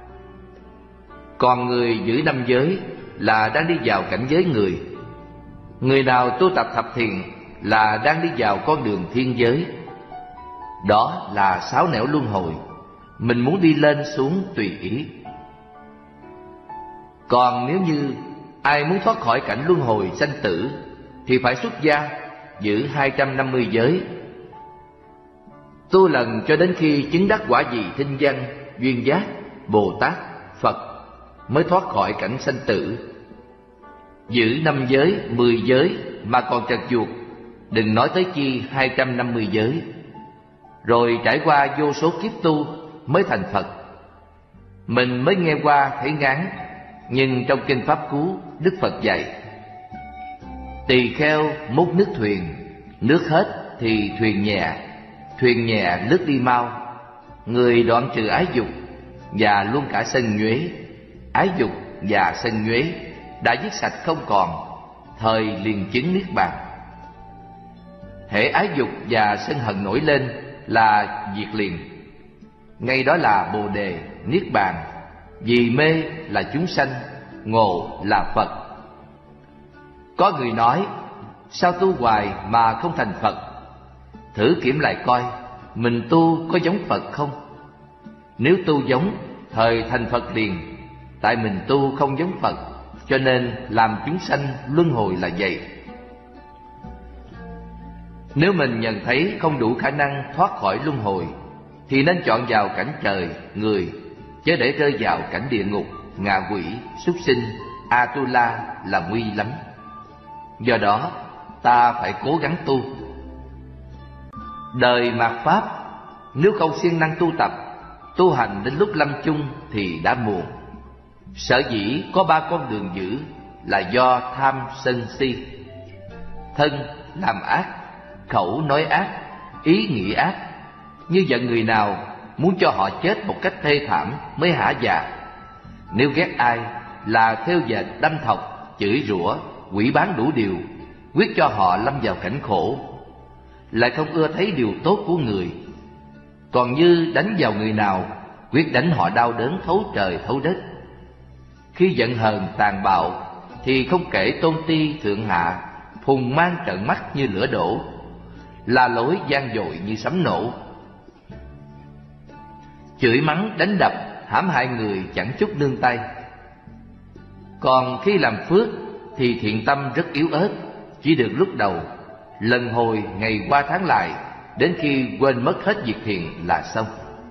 Còn người giữ năm giới là đang đi vào cảnh giới người. Người nào tu tập thập thiện là đang đi vào con đường thiên giới. Đó là sáu nẻo luân hồi, mình muốn đi lên xuống tùy ý. Còn nếu như ai muốn thoát khỏi cảnh luân hồi sanh tử thì phải xuất gia, giữ hai trăm năm mươi giới, tu lần cho đến khi chứng đắc quả vị thinh văn, duyên giác, Bồ Tát, Phật mới thoát khỏi cảnh sanh tử. Giữ năm giới, mười giới mà còn trật chuột, đừng nói tới chi hai trăm năm mươi giới. Rồi trải qua vô số kiếp tu mới thành Phật. Mình mới nghe qua thấy ngán, nhưng trong kinh Pháp Cú, Đức Phật dạy: tỳ kheo múc nước thuyền, nước hết thì thuyền nhẹ, thuyền nhẹ lướt đi mau. Người đoạn trừ ái dục và luôn cả sân nhuế, ái dục và sân nhuế đã dứt sạch không còn, thời liền chứng niết bàn. Hễ ái dục và sân hận nổi lên là diệt liền, ngay đó là Bồ đề, niết bàn. Vì mê là chúng sanh, ngộ là Phật. Có người nói: sao tu hoài mà không thành Phật? Thử kiểm lại coi, mình tu có giống Phật không? Nếu tu giống, thời thành Phật liền. Tại mình tu không giống Phật, cho nên làm chúng sanh luân hồi là vậy. Nếu mình nhận thấy không đủ khả năng thoát khỏi luân hồi thì nên chọn vào cảnh trời, người, chứ để rơi vào cảnh địa ngục, ngạ quỷ, súc sinh, Atula là nguy lắm. Do đó ta phải cố gắng tu. Đời mạt Pháp, nếu không siêng năng tu tập, tu hành đến lúc lâm chung thì đã muộn. Sở dĩ có ba con đường giữ là do tham sân si. Thân làm ác, khẩu nói ác, ý nghĩ ác. Như giận người nào, muốn cho họ chết một cách thê thảm mới hả dạ. Nếu ghét ai là theo dệt đâm thọc, chửi rủa, quỷ bán đủ điều, quyết cho họ lâm vào cảnh khổ. Lại không ưa thấy điều tốt của người. Còn như đánh vào người nào, quyết đánh họ đau đớn thấu trời thấu đất. Khi giận hờn tàn bạo thì không kể tôn ti thượng hạ, phùng mang trợn mắt như lửa đổ, la lối gian dội như sấm nổ. Chửi mắng đánh đập hãm hại người chẳng chút nương tay. Còn khi làm phước thì thiện tâm rất yếu ớt, chỉ được lúc đầu, lần hồi ngày qua tháng lại, đến khi quên mất hết việc thiện là xong.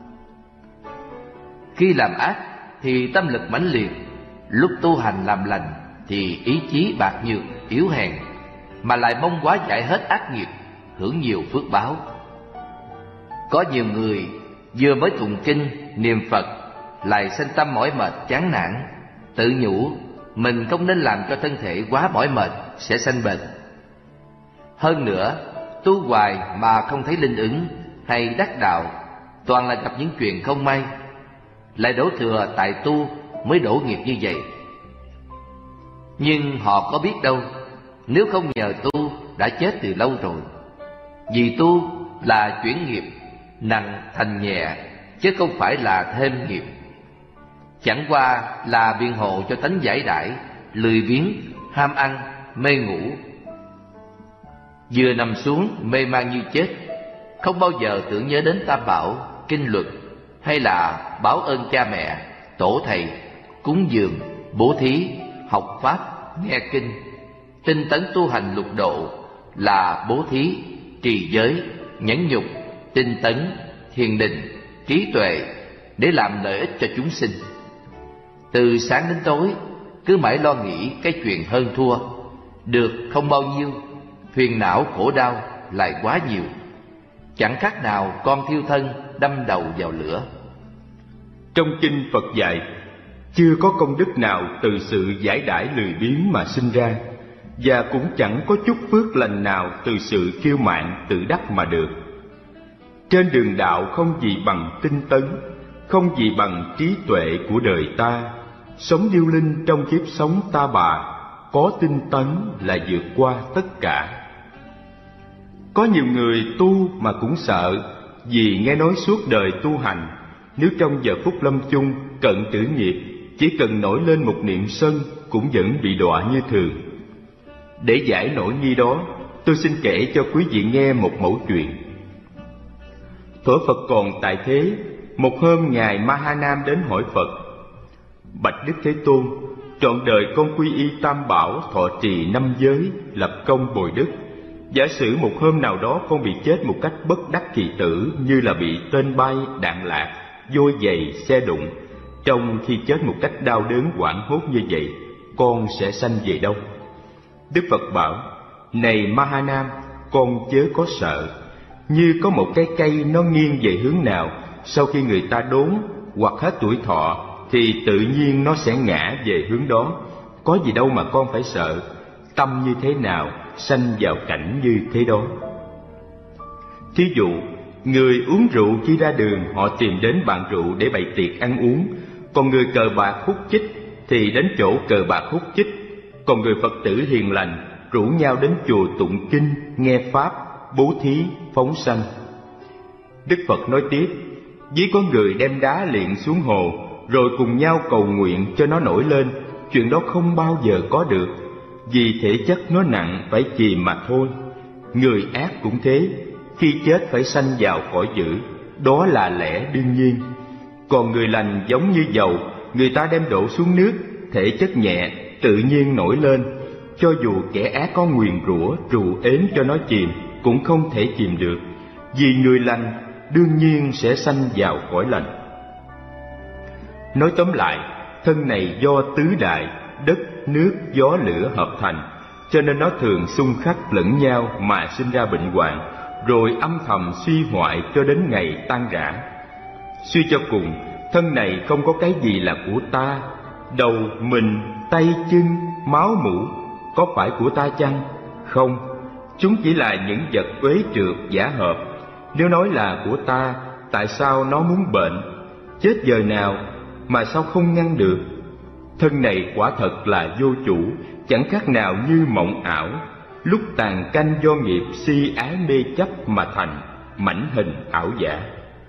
Khi làm ác thì tâm lực mãnh liệt, lúc tu hành làm lành thì ý chí bạc nhược, yếu hèn, mà lại mong quá giải hết ác nghiệp, hưởng nhiều phước báo. Có nhiều người vừa mới tụng kinh, niệm Phật lại sanh tâm mỏi mệt chán nản, tự nhủ mình không nên làm cho thân thể quá mỏi mệt, sẽ sanh bệnh. Hơn nữa, tu hoài mà không thấy linh ứng hay đắc đạo, toàn là gặp những chuyện không may, lại đổ thừa tại tu mới đổ nghiệp như vậy. Nhưng họ có biết đâu, nếu không nhờ tu đã chết từ lâu rồi. Vì tu là chuyển nghiệp, nặng thành nhẹ, chứ không phải là thêm nghiệp. Chẳng qua là biện hộ cho tánh giải đãi, lười biếng, ham ăn, mê ngủ. Vừa nằm xuống mê man như chết, không bao giờ tưởng nhớ đến Tam Bảo, kinh luật, hay là báo ơn cha mẹ, tổ thầy, cúng dường, bố thí, học pháp, nghe kinh, tinh tấn tu hành lục độ là bố thí, trì giới, nhẫn nhục, tinh tấn, thiền định, trí tuệ để làm lợi ích cho chúng sinh. Từ sáng đến tối cứ mãi lo nghĩ cái chuyện hơn thua, được không bao nhiêu, phiền não khổ đau lại quá nhiều, chẳng khác nào con thiêu thân đâm đầu vào lửa. Trong kinh Phật dạy, chưa có công đức nào từ sự giải đãi lười biếng mà sinh ra, và cũng chẳng có chút phước lành nào từ sự kiêu mạn tự đắc mà được. Trên đường đạo không gì bằng tinh tấn, không gì bằng trí tuệ của đời ta. Sống điêu linh trong kiếp sống ta bà, có tinh tấn là vượt qua tất cả. Có nhiều người tu mà cũng sợ, vì nghe nói suốt đời tu hành, nếu trong giờ phút lâm chung cận tử nghiệp, chỉ cần nổi lên một niệm sân cũng vẫn bị đọa như thường. Để giải nỗi nghi đó, tôi xin kể cho quý vị nghe một mẩu chuyện. Thuở Phật còn tại thế, một hôm Ngài Mahanam đến hỏi Phật: Bạch Đức Thế Tôn, trọn đời con quy y Tam Bảo, thọ trì năm giới, lập công bồi đức. Giả sử một hôm nào đó con bị chết một cách bất đắc kỳ tử, như là bị tên bay, đạn lạc, vôi giày, xe đụng. Trong khi chết một cách đau đớn hoảng hốt như vậy, con sẽ sanh về đâu? Đức Phật bảo: Này Mahanam, con chớ có sợ. Như có một cái cây nó nghiêng về hướng nào, sau khi người ta đốn hoặc hết tuổi thọ, thì tự nhiên nó sẽ ngã về hướng đó. Có gì đâu mà con phải sợ. Tâm như thế nào, sanh vào cảnh như thế đó. Thí dụ, người uống rượu khi ra đường, họ tìm đến bàn rượu để bày tiệc ăn uống. Còn người cờ bạc hút chích thì đến chỗ cờ bạc hút chích. Còn người Phật tử hiền lành rủ nhau đến chùa tụng kinh, nghe pháp, bố thí, phóng sanh. Đức Phật nói tiếp: Ví có người đem đá liệng xuống hồ, rồi cùng nhau cầu nguyện cho nó nổi lên. Chuyện đó không bao giờ có được, vì thể chất nó nặng, phải chìm mà thôi. Người ác cũng thế, khi chết phải sanh vào cõi dữ, đó là lẽ đương nhiên. Còn người lành giống như dầu, người ta đem đổ xuống nước, thể chất nhẹ, tự nhiên nổi lên. Cho dù kẻ ác có nguyền rủa, trù ếm cho nó chìm, cũng không thể chìm được, vì người lành đương nhiên sẽ sanh vào cõi lành. Nói tóm lại, thân này do tứ đại, đất, nước, gió, lửa hợp thành, cho nên nó thường xung khắc lẫn nhau mà sinh ra bệnh hoạn, rồi âm thầm suy hoại cho đến ngày tan rã. Suy cho cùng, thân này không có cái gì là của ta. Đầu, mình, tay, chân, máu, mũ có phải của ta chăng? Không, chúng chỉ là những vật uế trượt giả hợp. Nếu nói là của ta, tại sao nó muốn bệnh, chết giờ nào mà sao không ngăn được? Thân này quả thật là vô chủ, chẳng khác nào như mộng ảo, lúc tàn canh do nghiệp si ái mê chấp mà thành, mảnh hình ảo giả.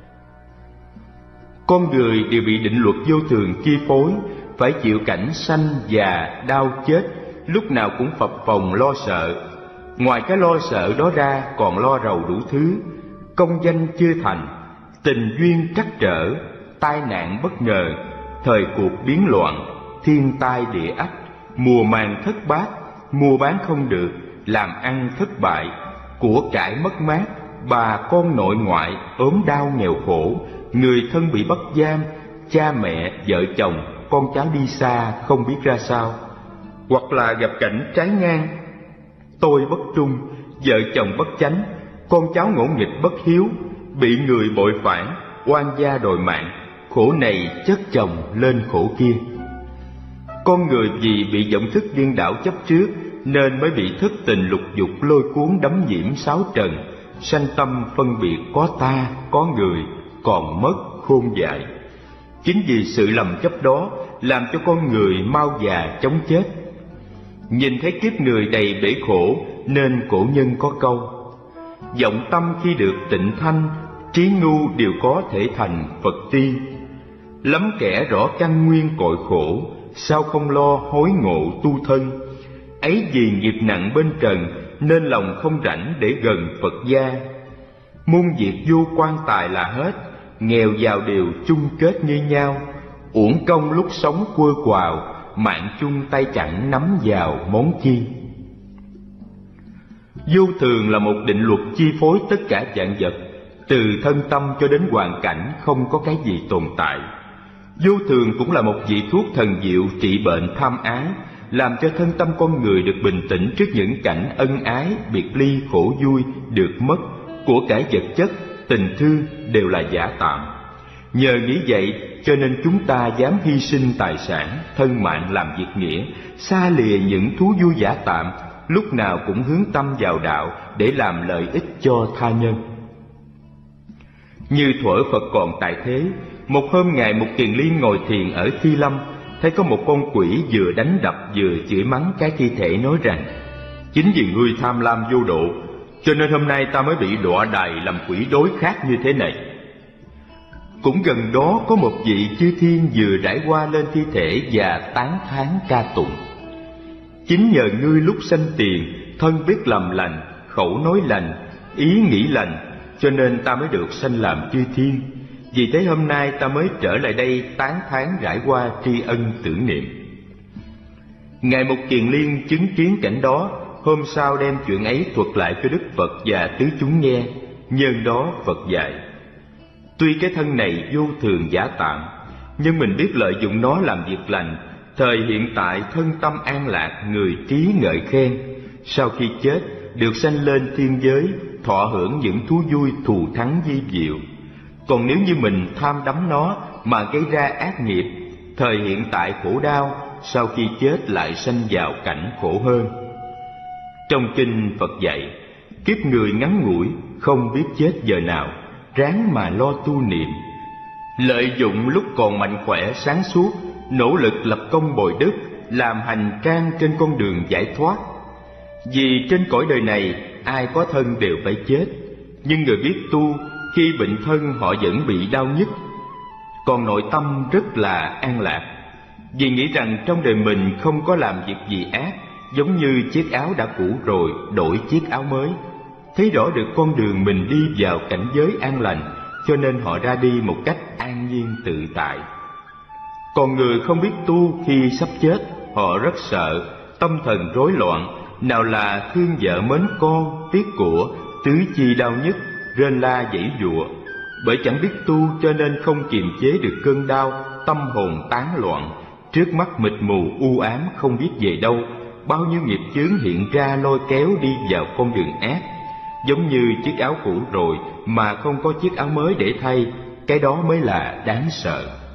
Con người đều bị định luật vô thường chi phối, phải chịu cảnh sanh già đau chết, lúc nào cũng phập phồng lo sợ. Ngoài cái lo sợ đó ra còn lo rầu đủ thứ: công danh chưa thành, tình duyên trắc trở, tai nạn bất ngờ, thời cuộc biến loạn, thiên tai địa ách, mùa màng thất bát, mua bán không được, làm ăn thất bại, của cải mất mát, bà con nội ngoại ốm đau nghèo khổ, người thân bị bắt giam, cha mẹ, vợ chồng, con cháu đi xa không biết ra sao. Hoặc là gặp cảnh trái ngang: tôi bất trung, vợ chồng bất chánh, con cháu ngỗ nghịch bất hiếu, bị người bội phản, oan gia đòi mạng, khổ này chất chồng lên khổ kia. Con người vì bị vọng thức điên đảo chấp trước, nên mới bị thất tình lục dục lôi cuốn đắm nhiễm sáu trần, sanh tâm phân biệt có ta, có người, còn mất khôn dại. Chính vì sự lầm chấp đó làm cho con người mau già chóng chết. Nhìn thấy kiếp người đầy bể khổ, nên cổ nhân có câu: vọng tâm khi được tịnh thanh, trí ngu đều có thể thành Phật ti. Lắm kẻ rõ căn nguyên cội khổ, sao không lo hối ngộ tu thân. Ấy vì nghiệp nặng bên trần, nên lòng không rảnh để gần Phật gia. Muôn việc vô quan tài là hết, nghèo giàu đều chung kết như nhau. Uổng công lúc sống quơ quào, mạng chung tay chẳng nắm vào món chi. Vô thường là một định luật chi phối tất cả vạn vật, từ thân tâm cho đến hoàn cảnh không có cái gì tồn tại. Vô thường cũng là một vị thuốc thần diệu trị bệnh tham ái, làm cho thân tâm con người được bình tĩnh trước những cảnh ân ái, biệt ly, khổ vui, được mất, của cải vật chất, tình thương đều là giả tạm. Nhờ nghĩ vậy cho nên chúng ta dám hy sinh tài sản, thân mạng làm việc nghĩa, xa lìa những thú vui giả tạm, lúc nào cũng hướng tâm vào đạo để làm lợi ích cho tha nhân. Như thuở Phật còn tại thế, một hôm Ngài Mục Kiền Liên ngồi thiền ở Thi Lâm, thấy có một con quỷ vừa đánh đập vừa chửi mắng cái thi thể, nói rằng: chính vì ngươi tham lam vô độ, cho nên hôm nay ta mới bị đọa đày làm quỷ đối khác như thế này. Cũng gần đó có một vị chư thiên vừa trải qua lên thi thể và tán thán ca tụng: chính nhờ ngươi lúc sanh tiền, thân biết làm lành, khẩu nói lành, ý nghĩ lành, cho nên ta mới được sanh làm chư thiên. Vì thế hôm nay ta mới trở lại đây tán thán rải qua tri ân tưởng niệm. Ngài Mục Kiền Liên chứng kiến cảnh đó, hôm sau đem chuyện ấy thuật lại cho Đức Phật và tứ chúng nghe. Nhân đó Phật dạy: tuy cái thân này vô thường giả tạm, nhưng mình biết lợi dụng nó làm việc lành, thời hiện tại thân tâm an lạc, người trí ngợi khen, sau khi chết được sanh lên thiên giới, thọ hưởng những thú vui thù thắng vi diệu. Còn nếu như mình tham đắm nó mà gây ra ác nghiệp, thời hiện tại khổ đau, sau khi chết lại sanh vào cảnh khổ hơn. Trong kinh Phật dạy, kiếp người ngắn ngủi, không biết chết giờ nào, ráng mà lo tu niệm. Lợi dụng lúc còn mạnh khỏe sáng suốt, nỗ lực lập công bồi đức, làm hành trang trên con đường giải thoát. Vì trên cõi đời này, ai có thân đều phải chết, nhưng người biết tu, khi bệnh thân họ vẫn bị đau nhức, còn nội tâm rất là an lạc, vì nghĩ rằng trong đời mình không có làm việc gì ác, giống như chiếc áo đã cũ rồi đổi chiếc áo mới. Thấy rõ được con đường mình đi vào cảnh giới an lành, cho nên họ ra đi một cách an nhiên tự tại. Còn người không biết tu, khi sắp chết họ rất sợ, tâm thần rối loạn, nào là thương vợ mến con, tiếc của, tứ chi đau nhức, rên la giãy giụa. Bởi chẳng biết tu cho nên không kiềm chế được cơn đau, tâm hồn tán loạn, trước mắt mịt mù u ám không biết về đâu, bao nhiêu nghiệp chướng hiện ra lôi kéo đi vào con đường ác. Giống như chiếc áo cũ rồi mà không có chiếc áo mới để thay, cái đó mới là đáng sợ.